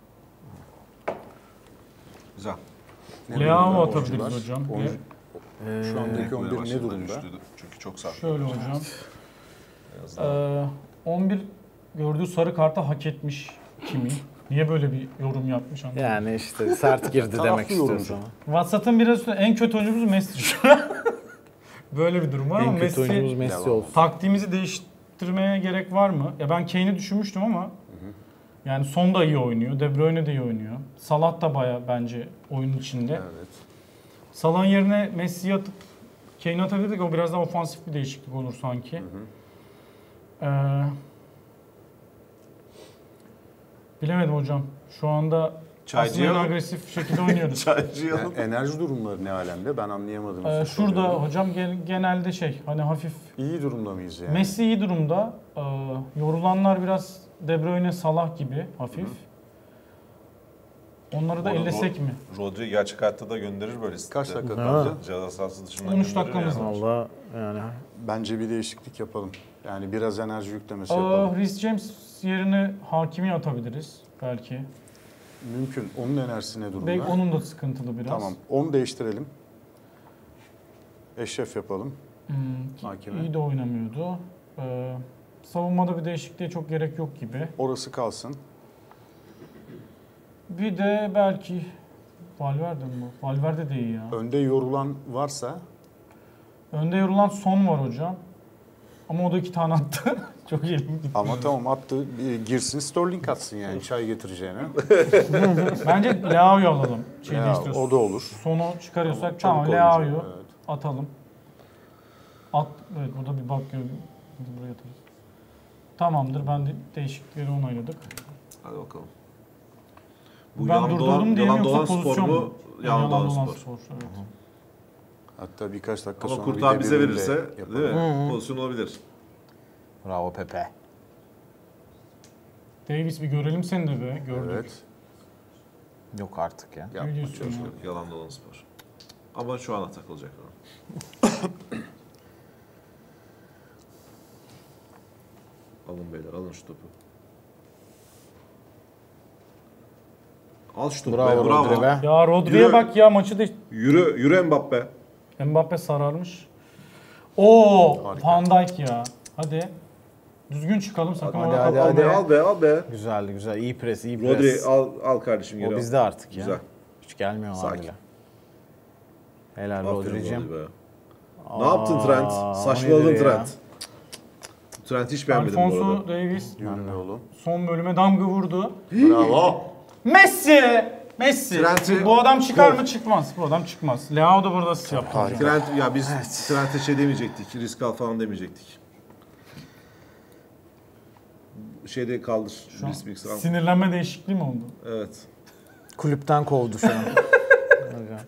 Güzel. Ne Leao durumda atabiliriz oyuncular? hocam. Oyuncu- Ee, Şu andaki on bir ne Başladı, durumda? düştü. Çünkü çok sağ. Şöyle hocam. Biraz Ee, daha. on bir gördüğü sarı kartı hak etmiş kimi? Niye böyle bir yorum yapmış anlamadım. Yani işte sert girdi Taraflı demek yorumcu. istiyorsun. WhatsApp'ın biraz üstünde en kötü oyuncumuz Messi şu an. Böyle bir durum var ama En kötü Messi oyuncumuz Messi Devam. olsun. taktiğimizi değiştirmeye gerek var mı? Ya ben Kane'i düşünmüştüm ama yani Son da iyi oynuyor, De Bruyne de iyi oynuyor. Salah da baya bence oyunun içinde. Evet. Salah'ın yerine Messi'yi atıp Kane'i atabilirdik. O biraz daha ofansif bir değişiklik olur sanki. Ee, bilemedim hocam. Şu anda Çaycıya aslında en mı? agresif şekilde oynuyoruz. Çaycı Yani enerji durumları ne alemde? Ben anlayamadım. Ee, sizi şurada soruyorum. hocam gen- genelde şey hani hafif İyi durumda mıyız yani? Messi iyi durumda. Ee, yorulanlar biraz De Bruyne, Salah gibi hafif. Onları da Bu arada ellesek Ro- mi? Rodri gerçek hayatta da gönderir böyle. Kaç site. dakika Ha. kalacak? Ceza sahası dışından on üç gönderir dakikamız yani. var. Valla yani Bence bir değişiklik yapalım. Yani biraz enerji yüklemesi Aa, yapalım. Reece James yerine Hakimi atabiliriz belki. Mümkün. Onun enerjisi ne durumda? Belki onun da sıkıntılı biraz. Tamam. Onu değiştirelim. Eşref yapalım. Hmm, Hakimi. iyi de oynamıyordu. Ee, savunmada bir değişikliğe çok gerek yok gibi. Orası kalsın. Bir de belki Valverde mi bu? Valverde de iyi ya. Önde yorulan varsa Önde yorulan Son var hocam. Ama o da iki tane attı. Çok iyi gitti. ama tamam attı. Bir girsin Sterling atsın yani çay getireceğine. Bence Leao'yu alalım. Şey Ya, değiştiriyoruz. o da olur. Sonu çıkarıyorsak Çabuk tamam oyuncu, Leao'yu evet. atalım. At, evet burada bir bak gör. Buraya atarız. Tamamdır ben de değişiklikleri onayladık. Hadi bakalım. Bu Ben yalan durdurdum dolan, diye mi yalan yoksa dolan spor pozisyon mu? mu? Yalan dolan spor. evet. Hatta birkaç dakika Ama sonra Kurtağı bir bize de verirse yapalım. değil mi? Pozisyon olabilir. bravo Pepe. Davis bir görelim seni de be. Gördük. Evet. Yok artık ya. Ne Yapma diyorsun çocuk. ya? Yalan dolan spor. Ama şu an takılacak. Alın beyler alın şu topu. Al şu topu. Bravo be, bravo. Rodri be. Ya Rodri'ye Yürü. bak ya maçı da Yürü, yürü Mbappe. Mbappe sararmış. Oo, Harika. Van Dijk ya. Hadi. Düzgün çıkalım sakın Hadi, orada hadi, al kalma. be, hadi. al be, al be. Güzeldi güzel. İyi pres, iyi Rodri pres. al, al kardeşim geri O al. bizde artık ya. Güzel. Hiç gelmiyorlar Sakin. bile. Helal Aferin Rodri'cim. Rodri be. Ne yaptın Trent? Aa, Saçmaladın o nedir ya? Trent. Trent hiç beğenmedim bu Alfonso arada. Davies Yürü oğlum. son bölüme damga vurdu. Bravo. Messi! Messi! Trent'i- Bu adam çıkar mı? Çıkmaz. Bu adam çıkmaz. Leao da burada asist yaptı. hocam. Trent, ya biz Trent'e şey demeyecektik, risk al falan demeyecektik. Şeyde kaldır, Şu an risk risk al. sinirlenme değişikliği mi oldu? Evet. Kulüpten kovdu şu an. Hocam.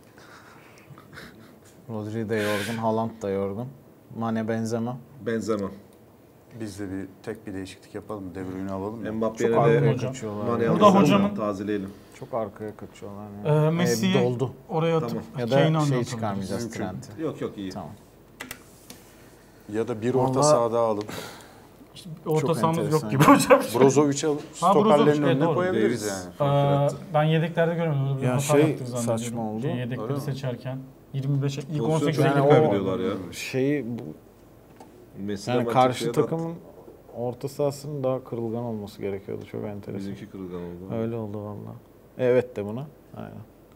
Rodri de yorgun, Haaland da yorgun. Mane Benzema. Benzema. Biz de bir tek bir değişiklik yapalım. De Bruyne'i alalım mı? Mbappe'ye Çok arkaya de kaçıyorlar. Mane ya. Burada alalım, hocamın- tazeleyelim. Çok arkaya kaçıyorlar. Ee, Ya. Messi'yi Ee, doldu. oraya atıp Tamam. Ya Kane'i da anlatabiliriz. şey çıkarmayacağız Mümkün. Trent'i. Yok yok iyi. Tamam. Ya da bir orta Vallahi- sahada alıp Orta Çok sahamız enteresan. yok gibi hocam. Brozovic'i alıp Ha, Brozovic, stoperlerin evet, önüne doğru. koyabiliriz Davis. yani. Ee, ben yedeklerde görmedim. Öyle bir Ya hata şey yaptık zannediyorum. saçma oldu. Şey, Öyle yedekleri mi? seçerken yirmi beş ilk on Pozisyon sekize çok Yani iyi o- kaybediyorlar ya. Şeyi bu, Messi'den yani ben karşı Türkiye'de takımın orta sahasının daha kırılgan olması gerekiyordu. Çok enteresan. bizimki kırılgan oldu. Öyle oldu valla. Evet de buna. Aynen.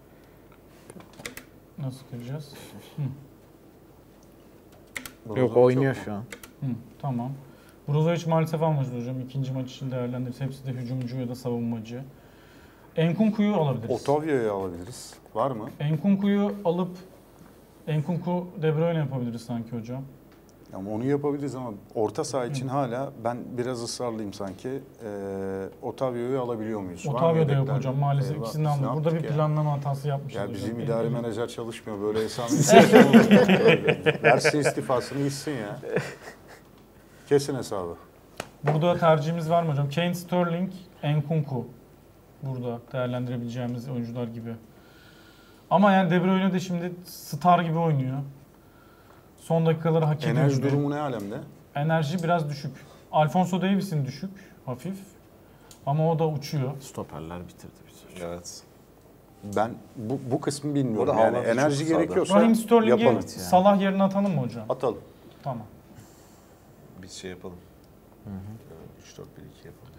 nasıl kıracağız? Yok Brozovic oynuyor yok şu an. Hı, tamam. Brozovic maalesef almadı hocam. İkinci maç için değerlendiririz. Hepsi de hücumcu ya da savunmacı. Enkunku'yu alabiliriz. Otavia'yı alabiliriz. Var mı? Enkunku'yu alıp Enkunku De Bruyne yapabiliriz sanki hocam. Ama onu yapabiliriz ama orta saha için hala ben biraz ısrarlıyım sanki. Ee, Otavio'yu alabiliyor muyuz? Var mı Otavio da yok yedekler? hocam. Maalesef Eyvah, ikisini biz ne almadık. Burada bir yaptık ya? planlama hatası yapmışız Ya hocam. bizim El- idari el- menajer çalışmıyor. Böyle hesabı istifa Versin istifasını gitsin ya. Kesin hesabı. Burada tercihimiz var mı hocam? Kane, Sterling, Enkunku. Burada değerlendirebileceğimiz oyuncular gibi. Ama yani De Bruyne de şimdi star gibi oynuyor. Son dakikaları hak ediyor. Enerji gibi. durumu ne alemde? Enerji biraz düşük. Alfonso Davies'in düşük, hafif. Ama o da uçuyor. Stoperler bitirdi bizi. Evet. Ben bu, bu kısmı bilmiyorum. Orada Yani Haaland enerji çok sağda. gerekiyorsa Raheem Sterling'i yapalım. yani. Salah yerine atalım mı hocam? Atalım. Tamam. Biz şey yapalım. üç dört bir iki yapalım.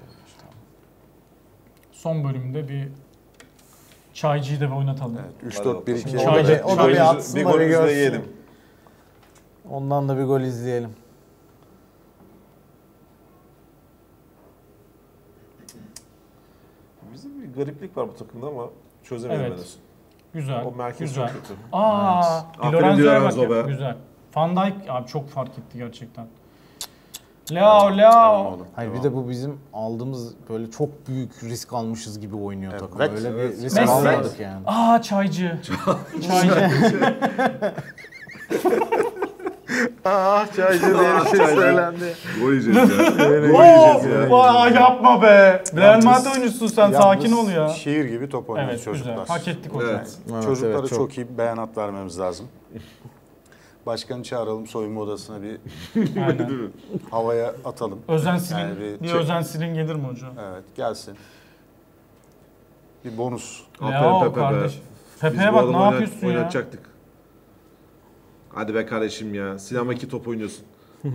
Son bölümde bir Çaycı'yı da bir oynatalım. Evet, üç Hadi dört bir bakalım. iki. O da Çaycı- bir, o da bir Çaycı- atsın bir da bir golümüzü de görsün. yiyelim. Ondan da bir gol izleyelim. Bizim bir gariplik var bu takımda ama çözemedim Evet. henüz. Güzel. O merkez güzel. çok kötü. Aa, Evet. Di Aferin Lorenzo'ya Di bak Lorenzo ya. be. Güzel. Van Dijk abi çok fark etti gerçekten. Leo, Leo. Hayır bir de bu bizim aldığımız böyle çok büyük risk almışız gibi oynuyor Evet, takım. evet, Öyle evet. bir risk Messi. almadık yani. Aa Çaycı. Çaycı. Ah çaycı diye bir şey söylendi. Gol yiyeceğiz ya. Oo, aa, yapma be. Real Madrid oyuncusun sen, sakin ol ya. Şiir gibi top oynuyoruz Evet çocuklar. güzel. Hak ettik hocam. Evet. Evet, Çocuklara evet, çok. çok. iyi beyanat vermemiz lazım. Başkanı çağıralım, soyunma odasına bir Aynen. havaya atalım. Özen Silin. Yani bir bir çek- Özen Silin gelir mi hocam? Evet, gelsin. Bir bonus. Leo Pepe be. kardeş. Biz Pepe'ye bu bak adamı ne oynat- yapıyorsun ya? Oynatacaktık. Hadi be kardeşim ya. Sinema iki top oynuyorsun.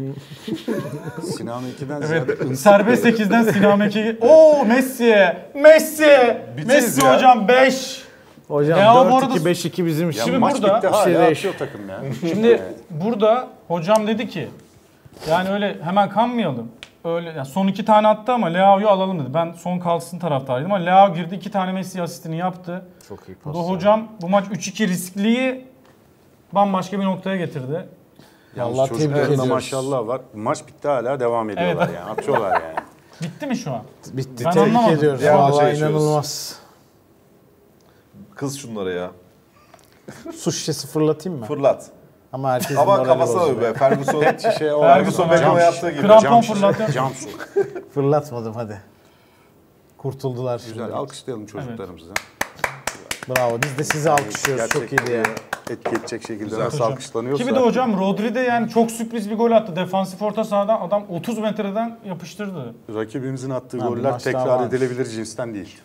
Sinan ikiden ziyade Evet. ınsık Serbest bir- sekizden Sinan Meki. Oo Messi. Messi. Messi ya. hocam beş. Hocam Ya bu dört arada- iki beş iki bizim Ya Şimdi maç burada bitti bir şey hala değiş- atıyor takım ya. Şimdi burada hocam dedi ki yani öyle hemen kanmayalım. Öyle yani son iki tane attı ama Leao'yu alalım dedi. Ben son kalsın taraftarıydım ama Leao girdi, iki tane Messi asistini yaptı. Çok iyi Bu pas. da hocam bu maç üç iki riskliyi bambaşka bir noktaya getirdi. Yalnız Vallahi tebrik çocukların da ediyoruz. maşallah var. Maç bitti hala devam ediyorlar Evet. yani. Atıyorlar yani. Bitti mi şu an? Bitti. Ben Tebrik anlamadım. ediyoruz. Devamlı Vallahi şey yaşıyoruz. inanılmaz. Kız şunlara ya. Su şişesi fırlatayım mı? Fırlat. Ama herkesin Ama morali kafasına bozuldu. be. Ferguson. Şey, o Ferguson cam Beckham'a şişe. yaptığı gibi. Krampon Cam şişe, fırlat. Cam su. Fırlatmadım hadi. Kurtuldular şimdi. Güzel. Alkışlayalım çocuklarımızı. Bravo. Biz de sizi alkışlıyoruz. Çok Gerçek iyiydi ya. etki edecek şekilde Güzel. nasıl Hocam. alkışlanıyorsa. Ki bir de hocam Rodri de yani çok sürpriz bir gol attı. Defansif orta sahadan adam otuz metreden yapıştırdı. Rakibimizin attığı Ha, bir goller maç daha tekrar varmış. edilebilir cinsten değil.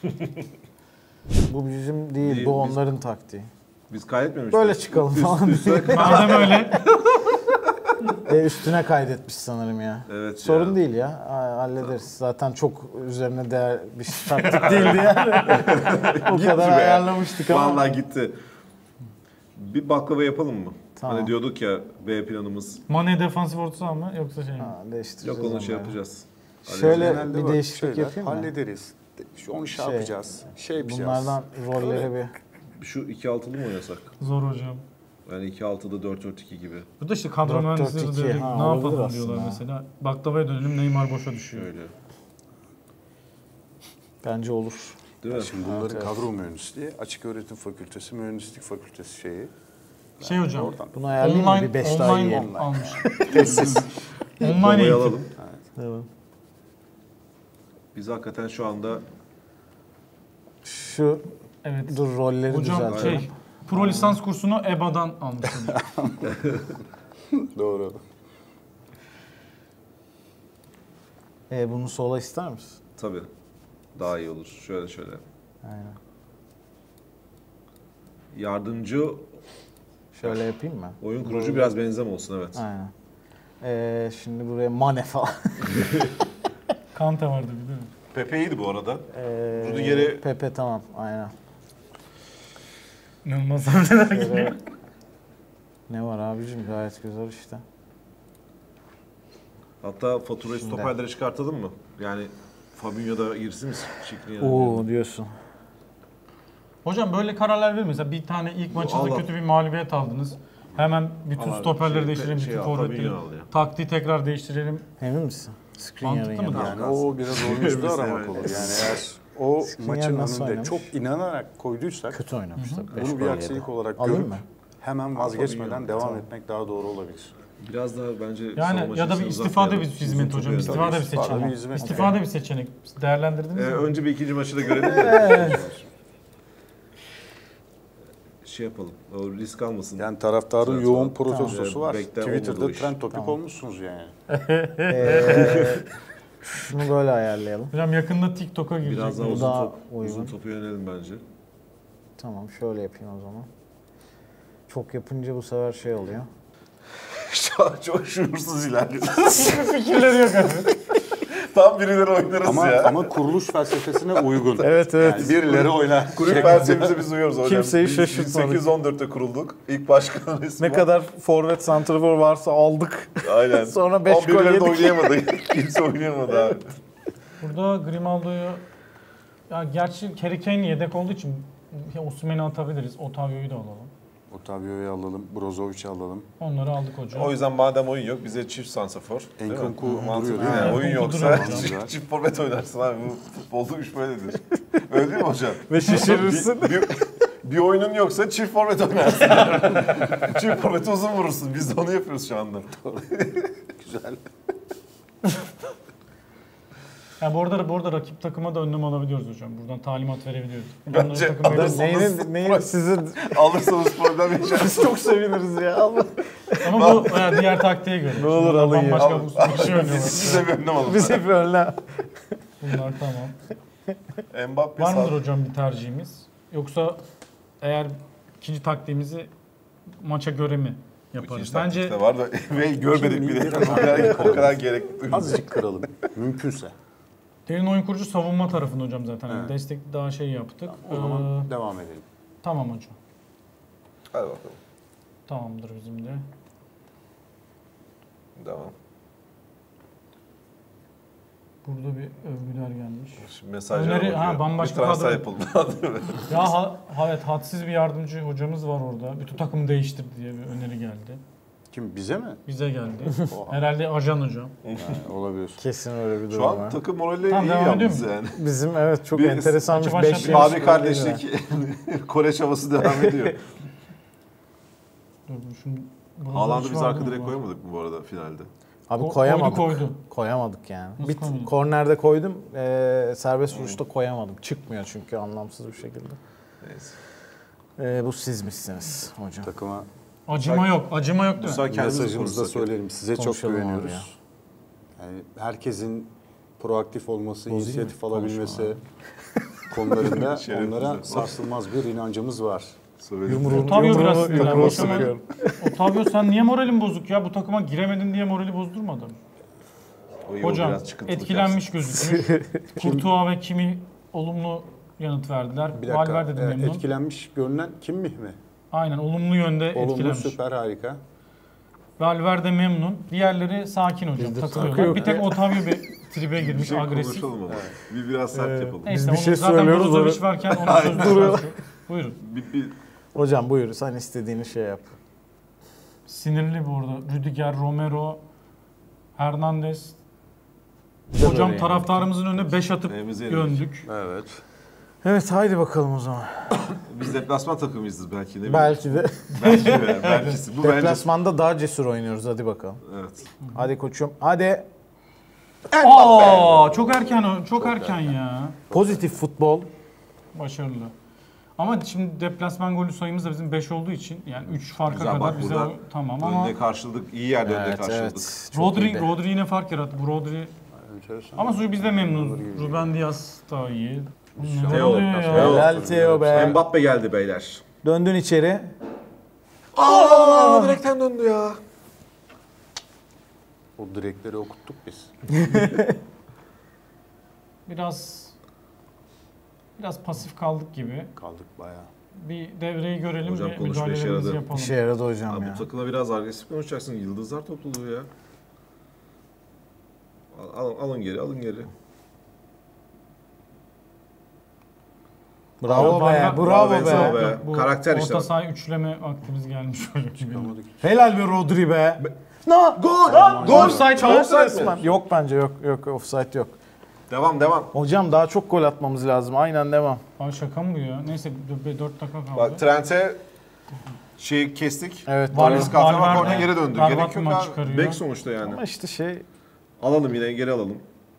Bu bizim değil, Değil, bu biz- onların taktiği. Biz kaydetmemiştik. Böyle çıkalım falan. Madem öyle. E, üstüne kaydetmiş sanırım ya. Evet Sorun ya. değil ya. Ha- Hallederiz. Zaten çok üzerine değer bir taktik değildi yani. O Gitti kadar be. ayarlamıştık ama. Vallahi gitti. Bir baklava yapalım mı? Tamam. Hani diyorduk ya B planımız. Mane defansif orta saha mı yoksa şey mi? Ha, değiştireceğiz Yok onu onu şey ya. yapacağız. Şöyle Genelde bir bak, değişiklik şeyler yapayım mı? hallederiz. Şu onu şey, Şey, yapacağız. Şey yapacağız. Bunlardan rolleri bir... Şu iki altılı mı oynasak? Zor hocam. Yani iki altıda dört dört iki gibi. Bu da işte kadro dört dört mühendisleri iki, dedik, ha, ne olabilir yapalım aslında diyorlar ha. mesela. Baklavaya dönelim, Neymar boşa düşüyor. Şöyle. Bence olur. Değil mi? Şimdi bunları kadro mühendisliği, açık öğretim fakültesi, mühendislik fakültesi şeyi. Şey hocam, Oradan. Bunu ayarlayayım mı? online, Bir beş daha online yiyelim. almış. Online Babayı eğitim. alalım. Evet. Biz hakikaten şu anda Şu Evet. dur rolleri Hocam düzeltelim. şey, pro lisans kursunu E B A'dan almıştım. Doğru. E, bunu sola ister misin? tabii daha iyi olur. Şöyle şöyle. Aynen. Yardımcı Şöyle yapayım mı? oyun kurucu biraz benzem olsun, evet. Aynen. Ee, şimdi buraya Mane falan. Kante vardı bir de. Pepe iyiydi bu arada. Ee, Rudiger'i- Pepe tamam aynen. İnanılmaz hamleler Şöyle- geliyor. Ne var abicim gayet güzel işte. Hatta faturayı Şimdi. stoperlere çıkartalım mı? Yani Fabinho da girsin mi? Şikriye'nin Oo diyorsun. Hocam böyle kararlar verir mesela bir tane ilk maçınızda Allah. kötü bir mağlubiyet aldınız. Hemen bütün Allah, stoperleri şey- değiştirelim, şey bütün al, forvetleri. Fabinho al ya. Taktiği tekrar değiştirelim. Emin misin? Mantıklı Skriniar'ın mı? yanında. Yani o biraz oyuncuda Biz aramak evet. olur. Yani eğer o Skriniar maçın nasıl önünde oynamış? çok inanarak koyduysak Kötü oynamış tabii. beş bunu bir gol aksilik yedi. olarak Alayım görüp mı? hemen vazgeçmeden Fabinho. devam Tamam. etmek daha doğru olabilir. Biraz daha bence Yani savunma ya da bir çizgisini istifa da bir uzatmayalım. hizmet Uzun hocam. topu İstifa da bir yönlendiririz. İstifa da bir seçenek. hizmet. İstifa da bir seçenek. Değerlendirdiniz Ee, mi? önce bir ikinci maçı da görelim de. şey yapalım. O risk almasın. Yani taraftarın Tamam. yoğun Tamam. protestosu Tamam. var. Bekler Twitter'da olmadı o iş. trend topik Tamam. olmuşsunuz yani. Ee, şunu böyle ayarlayalım. Hocam yakında TikTok'a girecek. Biraz daha Bu uzun, daha top, uygun. uzun topu yönelelim bence. Tamam şöyle yapayım o zaman. Çok yapınca bu sefer şey oluyor. çok, çok şuursuz ilerliyor. Hiçbir fikirleri yok abi. Tam birileri oynarız Ama ya. ama kuruluş felsefesine uygun. Evet, evet. Yani birileri oynar. Kulüp felsefemize biz uyuyoruz hocam. Kimseyi Biz şaşırtmadık. bin sekiz yüz on dörtte kurulduk. İlk başkanın ismi Ne kadar forvet santrafor varsa aldık. Aynen. Sonra beş Ama gol birileri de yedik. oynayamadı. Kimse oynayamadı abi. Burada Grimaldo'yu ya gerçi Harry Kane yedek olduğu için Osimhen'i atabiliriz. Otavio'yu da alalım. Otavio'yu alalım, Brozovic'i alalım. Onları aldık hocam. O yüzden madem oyun yok bize çift sansafor. değil mi? Enkunku Mantıklı duruyor değil mi? yani. Enkunku Oyun yoksa duruyor hocam. çift, çift forvet oynarsın abi. Bu futbolda iş böyledir. Öyle değil mi hocam? Ve şaşırırsın. Bir, bir, bir oyunun yoksa çift forvet oynarsın. Çift forveti uzun vurursun. Biz de onu yapıyoruz şu anda. Güzel. Ya bu arada, bu arada rakip takıma da önlem alabiliyoruz hocam. Buradan talimat verebiliyoruz. Bence Onların takım alırız. böyle- Neyin, neyin sizin Alırsanız problem yaşarsınız. çok seviniriz ya. Allah. Ama bu ya diğer taktiğe göre. Ne olur Bunlar alın ya. Bambaşka Al- bu bir şey Biz oynuyorlar. size bir önlem alın. Bize böyle. Bunlar tamam. Mbappe Var mıdır sağ... hocam bir tercihimiz? Yoksa eğer ikinci taktiğimizi maça göre mi yaparız? İkinci Bence taktikte var da ve görmedik bile. O kadar, o kadar gerekli duymuyor. Azıcık kıralım. Mümkünse. derin oyun kurucu savunma tarafında hocam zaten. Yani Evet. destek daha şey yaptık. O zaman Ee, devam edelim. tamam hocam. Hadi bakalım. Tamamdır bizim de. Devam. Burada bir övgüler gelmiş. Şimdi mesajlara Öneri- bakıyor. ha, bambaşka bir transfer kadro- yapalım. Ya ha, evet hadsiz bir yardımcı hocamız var orada. Bütün takımı değiştir diye bir öneri geldi. Kim bize mi? Bize geldi. Oha. Herhalde ajan hocam. Ha, olabilir. Kesin öyle bir Şu durum an var. takım morali Tamam, iyi devam ediyor yalnız mu? yani. Bizim evet çok Bir- enteresan bir Maçı beş başlatıyor. yaş Mavi golü kardeşlik, Kore havası devam ediyor. Dur dur şimdi. Haaland'ı biz Vardı arka mı direkt bu? koyamadık mı bu arada finalde? Abi Ko- koyamadık. koydu, koydu. Koyamadık yani. Nasıl Bir koymadın? kornerde koydum. Eee serbest vuruşta koyamadım. Çıkmıyor çünkü anlamsız bir şekilde. Neyse. Eee bu sizmişsiniz hocam. Takıma Acıma yok. Acıma yok Bu değil mi? sefer kendimizi mesajımızda konuşsak. söyleyelim. Size çok Konuşalım abi güveniyoruz. Yani herkesin proaktif olması, Bozayım inisiyatif mı? alabilmesi konularında Şerefsiz. onlara sarsılmaz bir inancımız var. Söyledim. Yumruğunu, Otavio biraz yumruğunu, sinirlenmiş yumruğunu ama- sıkıyorum. Otavio sen niye moralin bozuk ya? Bu takıma giremedin diye morali bozdurma adamı. O iyi, o Hocam biraz çıkıntılık etkilenmiş gözüküyor. Kurtuğa ve Kimi olumlu yanıt verdiler. Bir dakika. Valverde de e, memnun. etkilenmiş görünen kim mi mi? Aynen olumlu yönde Olumlu, etkilenmiş. süper, harika. Valverde memnun. Diğerleri sakin hocam. Bizde Takılıyorlar. takı yok. Bir tek Otavio bir tribe Bir girmiş şey agresif. konuşalım ama. Bir biraz sert Evet. yapalım. Neyse Biz bir onu şey zaten söylüyoruz, Brozovic onu- varken onun sözü Duruyor. Buyurun. Bir, bir, Hocam buyur sen istediğini şey yap. Sinirli bu arada. Rüdiger, Romero, Hernandez. Bir de Hocam böyle taraftarımızın önüne beş atıp Evimize yenildik. göndük. Evet. Evet haydi bakalım o zaman. Biz deplasman takımıyızdır belki de. Belki de. Belki de. Belki. Bu bence. Deplasmanda daha cesur oynuyoruz hadi bakalım. Evet. Hadi koçum. Hadi. Aa, çok erken o- çok erken ya. Pozitif futbol. Başarılı. Ama şimdi deplasman golü sayımız da bizim beş olduğu için yani üç farka Güzel, kadar bak bize burada o- tamam ama Önde karşıladık. İyi yerde önde karşıladık. Çok Rodri, iyiydi. Rodri yine fark yarattı. Bu Rodri Enteresan. ama Suyu biz de memnunuz. Ruben Diaz da iyi. Ne Theo, oluyor ya? Theo. Helal Theo be. Mbappe geldi beyler. Döndün içeri. Aa, direkten döndü ya. O direkleri okuttuk biz. Biraz biraz pasif kaldık gibi. Kaldık bayağı. Bir devreyi görelim Hocam ve konuşma işe müdahalelerimizi yaradı. yapalım. İşe yaradı hocam Abi ya. bu takıma biraz agresif konuşacaksın. Yıldızlar topluluğu ya. Al, al- alın geri, alın geri. Bravo be. Bravo, Bravo Benzema be. be. Karakter işte Orta bak. saha üçleme vaktimiz gelmiş hocam. Çıkamadık. Helal be Rodri be. No. Gol! Gol! Offside, Offside Resmen. mi? Yok bence yok. Yok offside yok. Devam, devam. Hocam daha çok gol atmamız lazım. Aynen devam. Aa, şaka mı bu ya? Neyse dört dakika kaldı. Bak Trent'e şey kestik. Evet. Var- doğru. Risk atma Valverde orta geri döndü. berbat Gerek bir yok maç abi. çıkarıyor. Bek sonuçta yani. Ama işte şey Alalım yine geri alalım.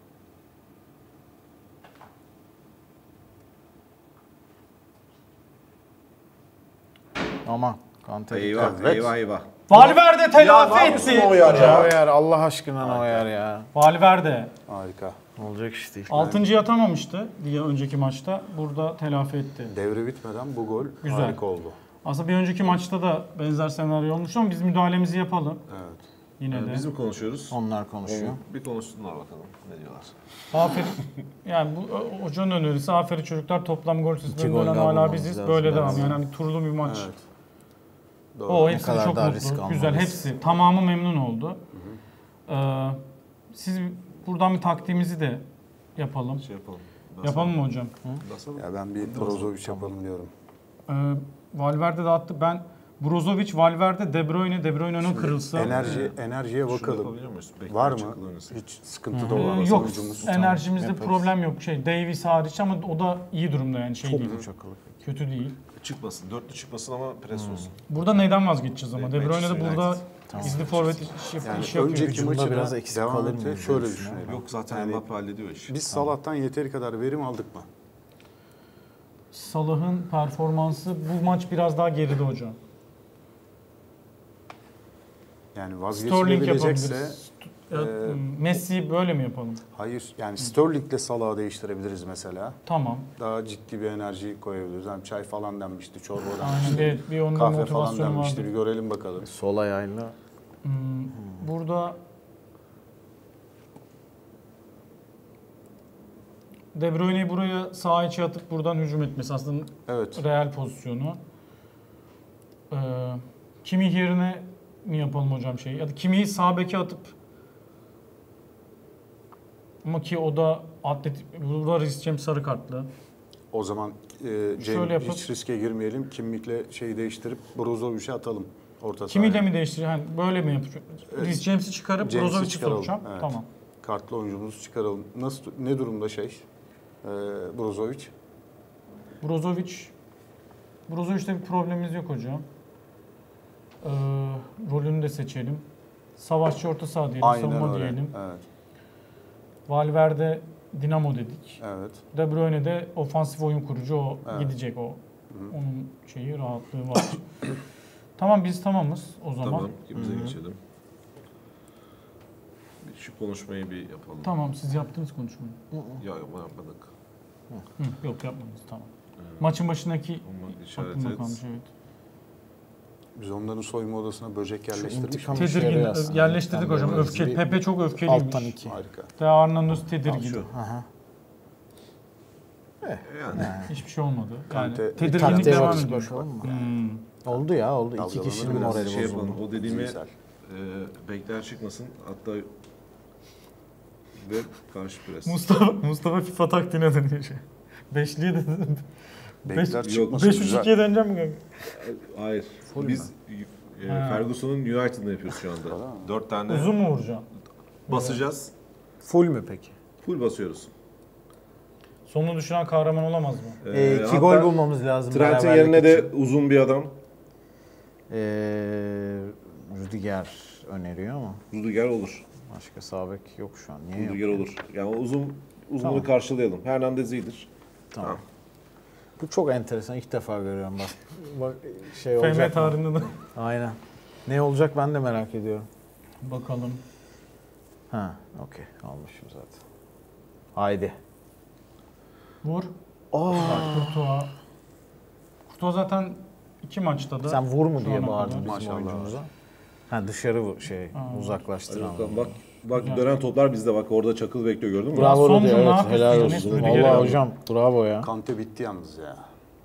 ama Kante. Eyvah, Evet. eyvah, eyvah. Valverde telafi etti. Neuer ya? Neuer Allah aşkına Neuer ya. Valverde. Harika. Olacak iş değil. Altıncıyı atamamıştı diye önceki maçta. Burada telafi etti. Devre bitmeden bu gol Güzel. harika oldu. Aslında bir önceki maçta da benzer senaryo olmuş ama biz müdahalemizi yapalım. Evet. Yine Yani de. biz mi konuşuyoruz? Onlar konuşuyor. Bir konuşsunlar bakalım ne diyorlar. Aferin. Yani bu o- hocanın önerisi aferin çocuklar toplam gol İki sayısından gol ölen daha hala bulmamız biziz. lazım. Böyle Evet. devam. Yani hani turlu bir maç. Evet. Doğru. O Ne hepsi kadar çok daha risk mutlu. almalıyız. Güzel hepsi. Tamamı memnun oldu. Ee, siz buradan bir taktiğimizi de yapalım. Şey yapalım. Yapalım mı hocam? Basalım. Ya ben bir Brozovic yapalım diyorum. Ee, Valverde dağıttı. Ben Brozovic, Valverde, De Bruyne, De Bruyne önü kırılsa. Enerji enerjiye Şunu bakalım. yapabiliyor muyuz? Bekler Var mı? çakılı oynasın. Hiç sıkıntı Ee, da olan yok. oyuncumuz. Enerjimizde yaparız. problem yok. Şey Davies hariç ama o da iyi durumda yani şey Çok değil. mu çakalı? Kötü değil. Çıkmasın. Dörtlü çıkmasın ama pres olsun. Burada neyden vazgeçeceğiz ama? De Bruyne de Manchester burada United. gizli forvet iş, Yani iş yapıyor. önceki Hücumda maçı biraz da eksik devam kalır etse mıyız şöyle diye düşünelim. Yok zaten Yani Mbappe hallediyor işi. Biz Salah'tan yeteri kadar verim aldık mı? Salah'ın performansı bu maç biraz daha geride hocam. Yani Sterling vazgeçilebilecekse yapabiliriz. Ya, e, Messi böyle mi yapalım? hayır. Yani Sterling'le Salah'ı değiştirebiliriz mesela. Tamam. Daha ciddi bir enerji koyabiliriz. Hem çay falan denmişti, çorba Aynen denmişti. bir, bir onun Kahve falan motivasyonu denmişti. vardı. Bir görelim bakalım. Sol ayağıyla. Hmm, burada De Bruyne'yi buraya sağ içe atıp buradan hücum etmesi aslında Evet. real pozisyonu. Ee, Kimi yerine mi yapalım hocam şeyi? Ya da Kimi'yi sağ beke atıp ama ki o da atlet burada risk Cem sarı kartlı. O zaman e, Şöyle Cem yapıp- hiç riske girmeyelim. Kimlikle şeyi değiştirip Brozovic'i atalım orta Kimiyle sahaya. mi değiştirir? Hani böyle mi yapacak? Evet. Risk James'i çıkarıp James'i Brozovic'i çıkaralım, sokacağım. evet. Tamam. Kartlı oyuncumuzu çıkaralım. Nasıl ne durumda şey? E, Brozovic? Brozovic Brozovic'te bir problemimiz yok hocam. Ee, rolünü de seçelim. Savaşçı orta saha diyelim, Aynen savunma öyle. diyelim. Evet. Valverde Dinamo dedik. Evet. De Bruyne de ofansif oyun kurucu, o Evet. gidecek o. Onun şeyi rahatlığı var. Tamam biz tamamız o zaman. Tamam. Kimimize geçelim. Bir şu konuşmayı bir yapalım. Tamam siz yaptınız konuşmayı. Ya ama yapmadık. Hı, yok yapmadınız tamam. Maçın başındaki Onu işaret aklımda et. kalmış evet. Biz onların soyunma odasına böcek yerleştirmiş intikam- miyiz? işe Tedirgin, yarıyor aslında. yerleştirdik Tam hocam. böyle Öfke, bir- Pepe çok öfkeliymiş. Alttan iki. Harika. De Arnautovic tedirgin. Şu. Aha. Yani. Hiçbir şey olmadı. Yani Kante- tedirginlik Taktiğe devam bakış ediyor. bakalım mı? Hmm. Oldu ya oldu. İki Dalgalanır kişinin biraz. morali Şey bozuldu. yapalım. O dediğimi Zihinsel. e, bekler çıkmasın. Hatta ve karşı pres. Mustafa Mustafa FIFA taktiğine dönüyor şey. Beşliye de Bekler beş- çıkmasın beş üç güzel. ikiye döneceğim mi kanka? Hayır. Full Biz e, Ha. Ferguson'un United'ını yapıyoruz şu anda. Öyle mi? Dört tane Uzun mu vuracaksın? basacağız. Full mü peki? Full basıyoruz. Sonunu düşünen kahraman olamaz mı? Ee, iki hatta gol bulmamız lazım. Trent'in beraberlik yerine de için. uzun bir adam. Ee, Rüdiger öneriyor ama Rudiger olur. başka sağ bek yok şu an. Niye yok? Rudiger olur. Yani o uzun uzunluğu Tamam. karşılayalım. Hernandez iyidir. Tamam. Bu çok enteresan. İlk defa görüyorum bak. Bak şey olacak. F M mı? tarihinde de. Aynen. Ne olacak ben de merak ediyorum. Bakalım. Ha, okey. Almışım zaten. Haydi. Vur. Kurtuğa. Kurtuğa zaten iki maçta da. Sen vur mu şu diye ana bağırdın kadar. bizim Maşallah. oyuncumuza. Ha dışarı vur şey Aa. uzaklaştıran. Hadi bak bak dönen toplar bizde bak orada çakıl bekliyor gördün mü? Bravo Soncu Rüdiger, ne evet, yapıyorsun helal ya? olsun. Neyse, Rüdiger'e Vallahi al. hocam bravo ya. Kante bitti yalnız ya.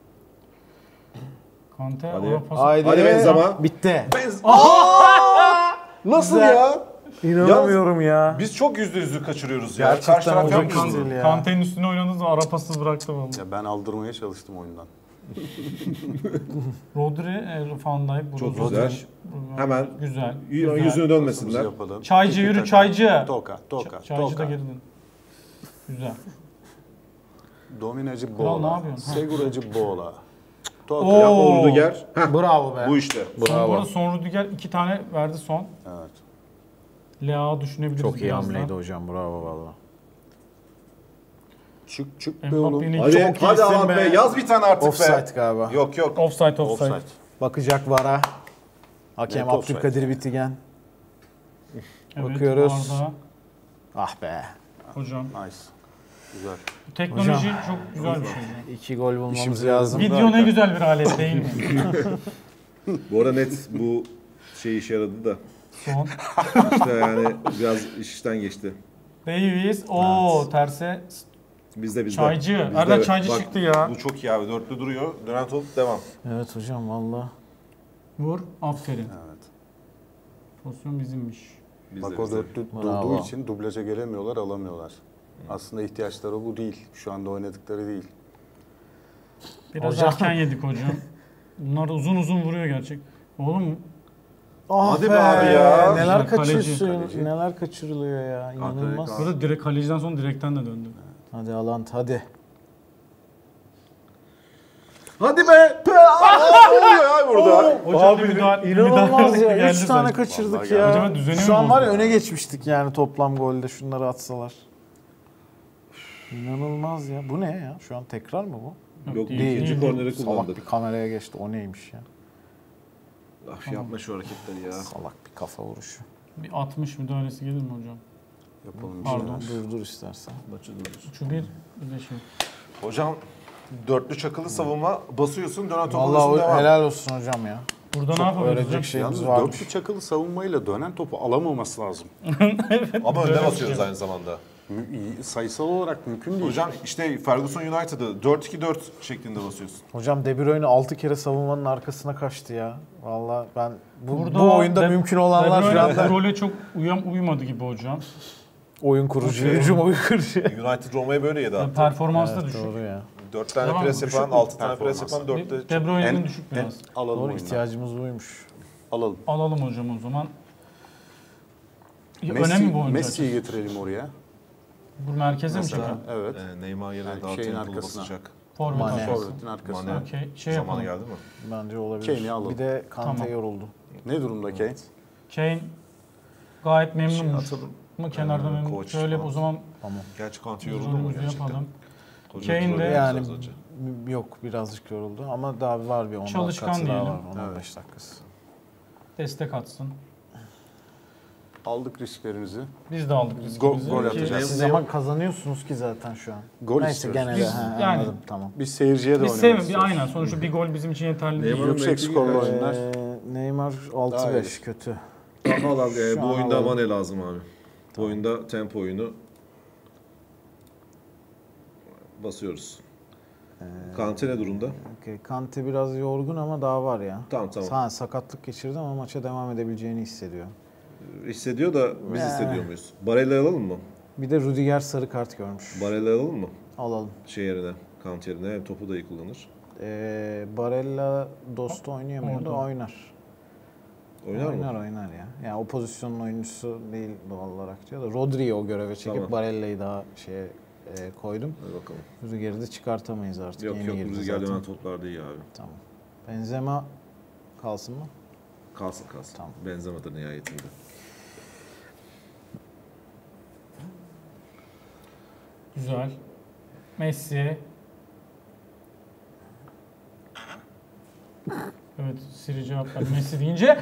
Kante Hadi. ara pası. Haydi. Hadi Benzema. Bitti. Benz Nasıl Güzel. ya? İnanamıyorum ya. Biz çok yüzde yüzü kaçırıyoruz ya. Gerçekten Karşı taraf hocam yapmıyor mu? Kante- ya. Kante'nin üstüne oynadınız ara pasız bıraktı vallahi. Ya ben aldırmaya çalıştım oyundan. Rodri, e, Van Dijk, Çok Brozovic. güzel. Hemen Güzel. y- güzel. yüzünü Nasıl dönmesinler. yapalım? Çaycı, Tiki yürü taka. çaycı. Toka, toka, Ç- Çaycı da toka. girdin. Güzel. Dominacı Kral ne Bola. yapıyorsun? Ha. Seguracı Bola. Toka. Oo. Yapma Rudiger. Heh, Bravo be. bu işte. Son, bu arada son Rüdiger iki tane verdi son. Evet. Leao düşünebiliriz Çok iyi birazdan. hamleydi hocam bravo valla. Çık çık be oğlum. Mbappe'nin Hadi, çok hadi iyisin Alan be. be. Yaz bir tane artık be. Offside galiba. Yok yok. Offside, offside. Offside. Bakacak vara. Hakem Net offside. Abdülkadir Bitigen. Evet, Bakıyoruz. Arda, Ah be. hocam. Nice. Güzel. Bu teknoloji çok güzel bir şey. ya. İki gol bulmamız İşimize lazım. Video ne güzel bir alet değil mi? Bu arada net bu şey işe yaradı da. Son. İşte yani biraz iş işten geçti. Davies. Oo terse. Bizde bizde. Çaycı. Bizde, Nereden evet. çaycı Bak, çıktı ya? Bu çok iyi abi. Dörtlü duruyor. Dönen top devam. Evet hocam valla. Vur. Aferin. Evet. Pozisyon bizimmiş. Bizde, Bak o bizde. dörtlü Bravo. durduğu için dublaja gelemiyorlar, alamıyorlar. Aslında ihtiyaçları bu değil. Şu anda oynadıkları değil. Biraz Hocam. erken yedik hocam. Bunlar da uzun uzun vuruyor gerçek. Oğlum Ah Hadi be abi ya. Neler Kaleci. kaçırıyorsun, Kaleci. neler kaçırılıyor ya. İnanılmaz. burada direkt kaleciden sonra direkten de döndü. Hadi Alant hadi. Hadi be. Ne oluyor ya burada? Hocam bir müdahale, İnanılmaz müdahale ya. geldi Üç tane zaten. kaçırdık Vallahi ya. Hocam düzeni mi Şu an var ya bozdu? öne geçmiştik yani toplam golde şunları atsalar. İnanılmaz ya. Bu ne ya? Şu an tekrar mı bu? Yok Değil, ikinci değil. korneri Salak kullandık. bir kameraya geçti. O neymiş ya? Ah, yapma şu hareketleri ya. Salak bir kafa vuruşu. Bir altmış müdahalesi gelir mi hocam? Yapalım bir Pardon. şeyler. Dur dur istersen. Şu bir, bir de şey. Hocam dörtlü çakılı savunma basıyorsun dönen top Vallahi alıyorsun o- devam. helal olsun hocam ya. Burada ne Çok yapabiliriz öğrenecek hocam? şeyimiz Yalnız varmış. dörtlü çakılı savunmayla dönen topu alamaması lazım. Ama önde Böyle basıyoruz şey. aynı zamanda. Mü- iyi- Sayısal olarak mümkün değil. Hocam işte Ferguson United'ı dört iki dört şeklinde basıyorsun. Hocam De Bruyne altı kere savunmanın arkasına kaçtı ya. Vallahi ben bu, Burada bu oyunda De- mümkün olanlar De şu Bruyne anda role çok uyum, uymadı gibi hocam. oyun kurucu, Şey- hücum oyun kurucu. United Roma'ya böyle yedi hatta. Performansı da Evet, düşük. doğru ya. dört tane Tamam, pres düşük yapan, mü altı tane pres performans? yapan, dörtte... De Bruyne'nin En- düşük en- biraz. Alalım Doğru oyundan. ihtiyacımız buymuş. Alalım. Alalım hocam o zaman. Ya, Messi, önemli bu oyuncu. Messi'yi getirelim oraya. Bu merkeze mi Mesela. çıkar? Evet. Ee, Neymar yerine Yani daha şeyin tempolu arkasına. basacak. Forvet Mane. arkası. Forvet'in arkasına. Mane. Okey, şey Zamanı yapalım. geldi mi? Bence olabilir. Kane'i alalım. Bir de Kante Tamam. yoruldu. Ne durumda Kane? Kane gayet memnun Şey mu? atalım. Mu kenarda Ee, memnun. Kovacic Şöyle falan. o zaman Tamam. Gerçi Kante yoruldu mu rolümüzü gerçekten? yapalım. Koca Kane bir de- rol Yani yapacağız önce. m- yok birazcık yoruldu ama daha var bir on Çalışkan dakikası daha diyelim. var. on on beş dakikası. Destek atsın. Aldık risklerinizi. Biz de aldık riskimizi. gol Ki- atacağız. Siz ama kazanıyorsunuz ki zaten şu an. Gol Neyse istiyoruz. gene de Biz- ha, yani- anladım tamam. Biz seyirciye de Biz oynamak sevmiyoruz. istiyoruz. Aynen. Sonuçta bir gol bizim için yeterli değil. Neymar- Yüksek Belki skorlu birkaç- oyunlar. Ee, Neymar altı beş Hayır. kötü. Valla e, Şu bu an oyunda alalım. Mane lazım abi. Bu oyunda tempo oyunu basıyoruz. Kante ne durumda? Okey. Kante biraz yorgun ama daha var ya. Tamam tamam. Ha, sakatlık geçirdi ama maça devam edebileceğini hissediyor. Hissediyor da biz Ee. hissediyor muyuz? Barella'yı alalım mı? Bir de Rüdiger sarı kart görmüş. Barella'yı alalım mı? Alalım. Şey yerine, Kante yerine. Hem topu da iyi kullanır. Ee, Barella Dostu oynayamıyor da Orada. oynar. Oynar oynar mı? oynar ya. Yani o pozisyonun oyuncusu değil doğal olarak diyor da Rodri'yi o göreve çekip Tamam. Barella'yı daha şeye e, koydum. Hadi bakalım. Rüdiger'i de çıkartamayız artık. Yok Yeni yok girdi Rüdiger zaten. dönen toplarda iyi abi. Tamam. Benzema kalsın mı? Kalsın kalsın. Tamam. Benzema'dır nihayetinde. Güzel. Messi. Evet, Siri cevap verdi. Messi deyince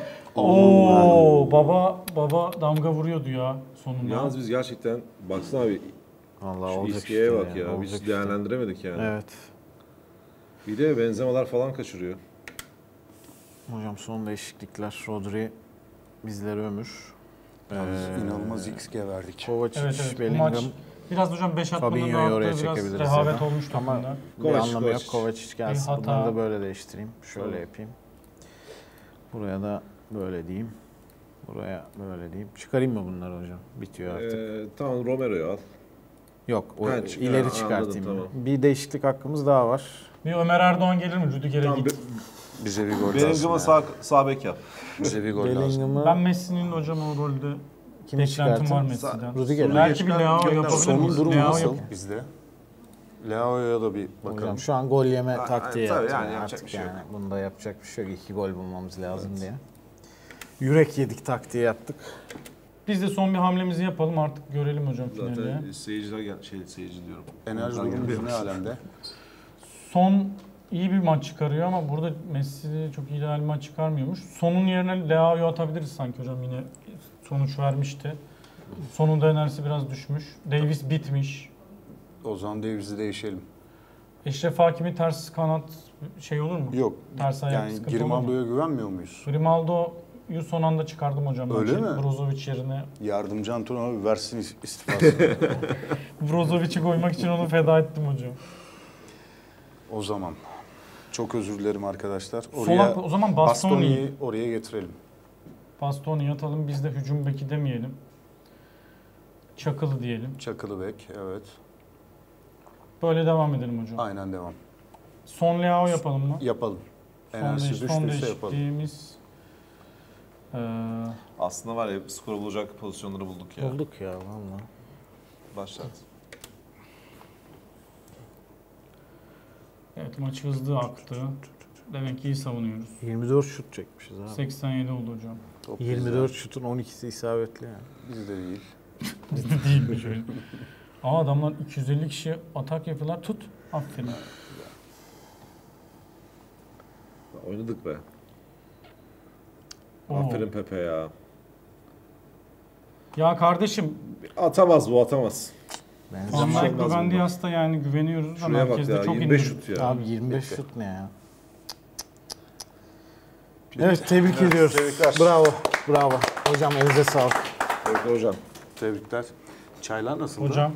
ooo baba baba damga vuruyordu ya sonunda. Yalnız biz gerçekten baksana abi Vallahi şu olacak iskeye işte bak ya. olacak Biz işte. değerlendiremedik yani. Evet. Bir de benzemalar falan kaçırıyor. Hocam son değişiklikler. Rodri bizlere ömür. Yalnız Ee, inanılmaz X G verdik. Kovacic, Evet evet bu Bellingham, maç biraz hocam beş atmanın Fabinho'yu oraya rahatlığı biraz çekebiliriz. rehavet ya. olmuş Ama takımda. bir Kovacic, anlamı yok. Kovacic. Kovacic gelsin. Bir hata. Bunları da böyle değiştireyim. Şöyle yapayım. Buraya da böyle diyeyim. Buraya böyle diyeyim. Çıkarayım mı bunları hocam? Bitiyor artık. Ee, tamam Romero'yu al. Yok, o Ha, çık- ileri ha, çıkartayım. anladım, Bir değişiklik hakkımız daha var. Bir Ömer Erdoğan gelir mi Rüdiger'e Tamam, git? Bize bir gol lazım. Bellingham'a ya. sağ, sağ bek yap. Bize bir gol lazım. Bellinghm'ı Ben Messi'nin hocam o rolde kimi beklentim var çıkartayım? Messi'den. Rüdiger. Belki bir Leao Gönder. yapabilir Sonun miyiz? durumu Leao nasıl yap- bizde? Leao'ya da bir bakalım. Hocam şu an gol yeme Ha, taktiği tabii yaptım. yani yani yapacak artık bir şey yok. yani. Bunda yapacak bir şey yok. İki gol bulmamız lazım diye. Yürek yedik taktiği yaptık. Biz de son bir hamlemizi yapalım artık görelim hocam finalde. Zaten seyirciler gel şey seyirci diyorum. Enerji durumumuz ne alemde? Son iyi bir maç çıkarıyor ama burada Messi çok ideal bir maç çıkarmıyormuş. Sonun yerine Leao'yu atabiliriz sanki hocam yine sonuç vermişti. Sonunda enerjisi biraz düşmüş. Davis bitmiş. O zaman Davies'i değişelim. Eşref Hakimi ters kanat şey olur mu? Yok. Ters ayak Yani sıkıntı olur mu? Grimaldo'ya güvenmiyor muyuz? Grimaldo'yu son anda çıkardım hocam. Öyle maçı. mi? Brozovic yerine. Yardımcı antrenör versin istifasını. Brozovic'i koymak için onu feda ettim hocam. O zaman. Çok özür dilerim arkadaşlar. Sola, o zaman Bastoni. Bastoni'yi oraya getirelim. Bastoni atalım biz de hücum beki demeyelim. Çakılı diyelim. Çakılı bek, evet. Böyle devam edelim hocam. Aynen devam. Son Leao yapalım mı? Yapalım. Son, Enerjisi değiş- son düştüyse yapalım. değişikliğimiz eee, Aslında var ya skor bulacak pozisyonları bulduk ya. Olduk ya valla. Başlat. evet maç hızlı aktı. Demek ki iyi savunuyoruz. yirmi dört şut çekmişiz abi. seksen yedi oldu hocam. Top yirmi dört şutun on ikisi isabetli yani. Bizde değil. Bizde değilmiş öyle. Ama adamlar iki yüz elli kişi atak yapıyorlar. Tut. Aferin. Oynadık be. Oo. Aferin Pepe ya. Ya kardeşim Atamaz bu atamaz. Van Benzema. Dijk olmaz ve Van bunda. Dias'ta yani güveniyoruz ama Şuraya bak herkes de ya çok yirmi beş indirdi. şut ya. Abi yirmi beş şut ne ya? Evet tebrik ediyoruz. tebrikler. Bravo. Bravo. Hocam elinize sağlık. Peki hocam. Tebrikler. Çaylar nasıldı? Hocam.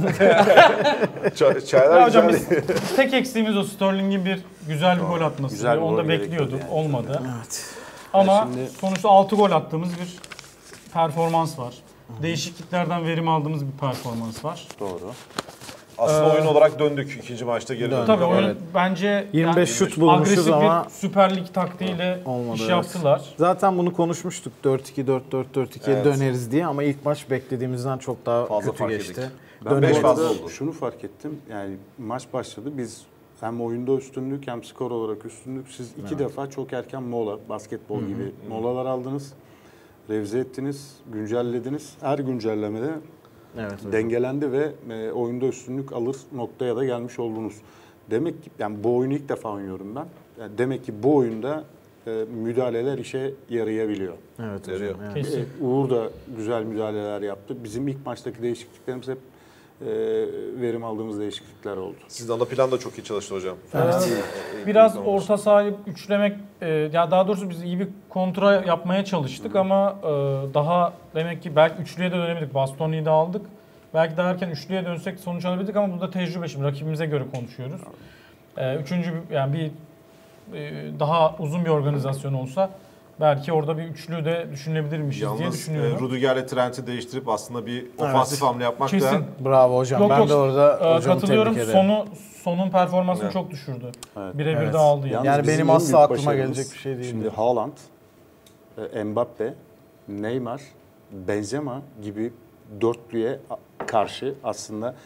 Ç- çaylar Ya hocam güzel. biz tek eksiğimiz o Sterling'in bir güzel bir gol atması. Güzel bir Onu da gol bekliyorduk. gerekiyordu yani. Olmadı. Evet. Ama Ya şimdi- sonuçta altı gol attığımız bir performans var. Değişikliklerden verim aldığımız bir performans var. Doğru. Aslında Ee, oyun olarak döndük ikinci maçta geri döndük. Tabii ama oyun Evet. bence yirmi beş yani şut bulmuşuz agresif ama bir Süper Lig taktiğiyle olmadı, iş evet. yaptılar. Zaten bunu konuşmuştuk. dört iki dört dört dört ikiye Evet. döneriz diye ama ilk maç beklediğimizden çok daha Fazla kötü fark geçti. yedik. Ben Dönemedik. beş beş fazla fazla oldu. şunu fark ettim. Yani maç başladı. Biz hem oyunda üstünlük hem skor olarak üstünlük. Siz iki defa çok erken mola, basketbol gibi molalar aldınız. Revize ettiniz, güncellediniz. Her güncellemede Evet hocam. dengelendi ve e, oyunda üstünlük alır noktaya da gelmiş oldunuz. Demek ki yani bu oyunu ilk defa oynuyorum ben. Yani demek ki bu oyunda e, müdahaleler işe yarayabiliyor. Evet hocam. Yarıyor. Evet. Kesin. E, Uğur da güzel müdahaleler yaptı. Bizim ilk maçtaki değişikliklerimiz hep e, verim aldığımız değişiklikler oldu. Sizin ana plan da çok iyi çalıştı hocam. Evet. İyi- Biraz iyi orta sahayı üçlemek, e, ya daha doğrusu biz iyi bir kontra yapmaya çalıştık ama e, daha demek ki belki üçlüye de dönemedik. Bastoni'yi de aldık. Belki daha erken üçlüye dönsek sonuç alabilirdik ama burada tecrübe şimdi rakibimize göre konuşuyoruz. E, üçüncü bir- yani bir e, daha uzun bir organizasyon olsa belki orada bir üçlü de düşünebilirmişiz diye Yalnız e, düşünüyorum. Rüdiger'le Trent'i değiştirip aslında bir ofansif hamle yapmak da Kesin. Bravo hocam. Yok, ben yok. de orada E, hocamı katılıyorum. tebrik ederim. Sonu sonun performansını Evet. çok düşürdü. Evet. Birebir Evet. de aldı yani. Yalnız Yani bizim benim en asla büyük aklıma başarımız, gelecek bir şey değildi. Şimdi Haaland, e, Mbappe, Neymar, Benzema gibi dörtlüye karşı aslında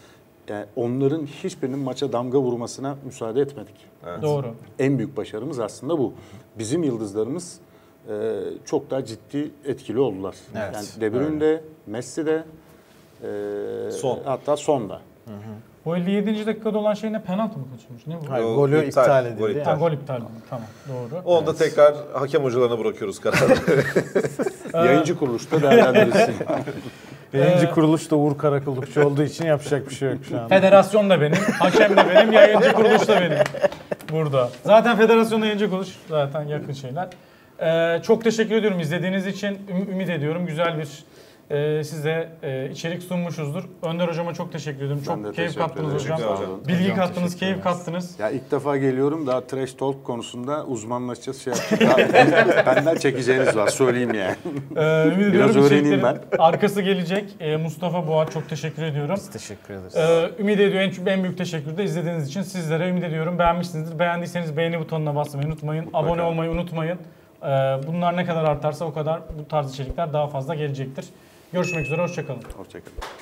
Yani onların hiçbirinin maça damga vurmasına müsaade etmedik. Doğru. En büyük başarımız aslında bu. Bizim yıldızlarımız e, çok daha ciddi etkili oldular. Evet, Yani De Bruyne de, Messi de, e, Son. hatta son da. Bu elli yedinci dakikada olan şey ne? Penaltı mı kaçırmış? Ne bu? Hayır, O golü iptal, iptal, gol edildi. iptal. Ha, gol iptal oldu. Tamam, doğru. Onu da tekrar hakem hocalarına bırakıyoruz kararı. Yayıncı kuruluşta değerlendirilsin. Birinci kuruluş da Uğur Karakullukçu olduğu için yapacak bir şey yok şu an. Federasyon da benim, hakem de benim, yayıncı kuruluş da benim burada. Zaten federasyonla yayıncı kuruluş zaten yakın şeyler. Ee, çok teşekkür ediyorum izlediğiniz için. Üm- ümit ediyorum güzel bir e, size e, içerik sunmuşuzdur. Önder hocama çok teşekkür ediyorum. Ben de Çok keyif teşekkür kattınız ederim. hocam. Teşekkür ederim. Bilgi Hocam, kattınız, teşekkür keyif ederiz. kattınız. Ya ilk defa geliyorum, daha trash talk konusunda uzmanlaşacağız, şey yapacağız. Daha benden çekeceğiniz var, söyleyeyim yani. Ee, ümit ediyorum Biraz öğreneyim içeriklerin arkası gelecek. Ee, Mustafa Boğaç çok teşekkür ediyorum. Biz teşekkür ederiz. Ee, ümit ediyorum en, en büyük teşekkür de izlediğiniz için sizlere ümit ediyorum. Beğenmişsinizdir. Beğendiyseniz beğeni butonuna basmayı unutmayın. Abone olmayı unutmayın. Ee, bunlar ne kadar artarsa o kadar bu tarz içerikler daha fazla gelecektir. Görüşmek üzere, hoşça kalın. Hoşçakalın.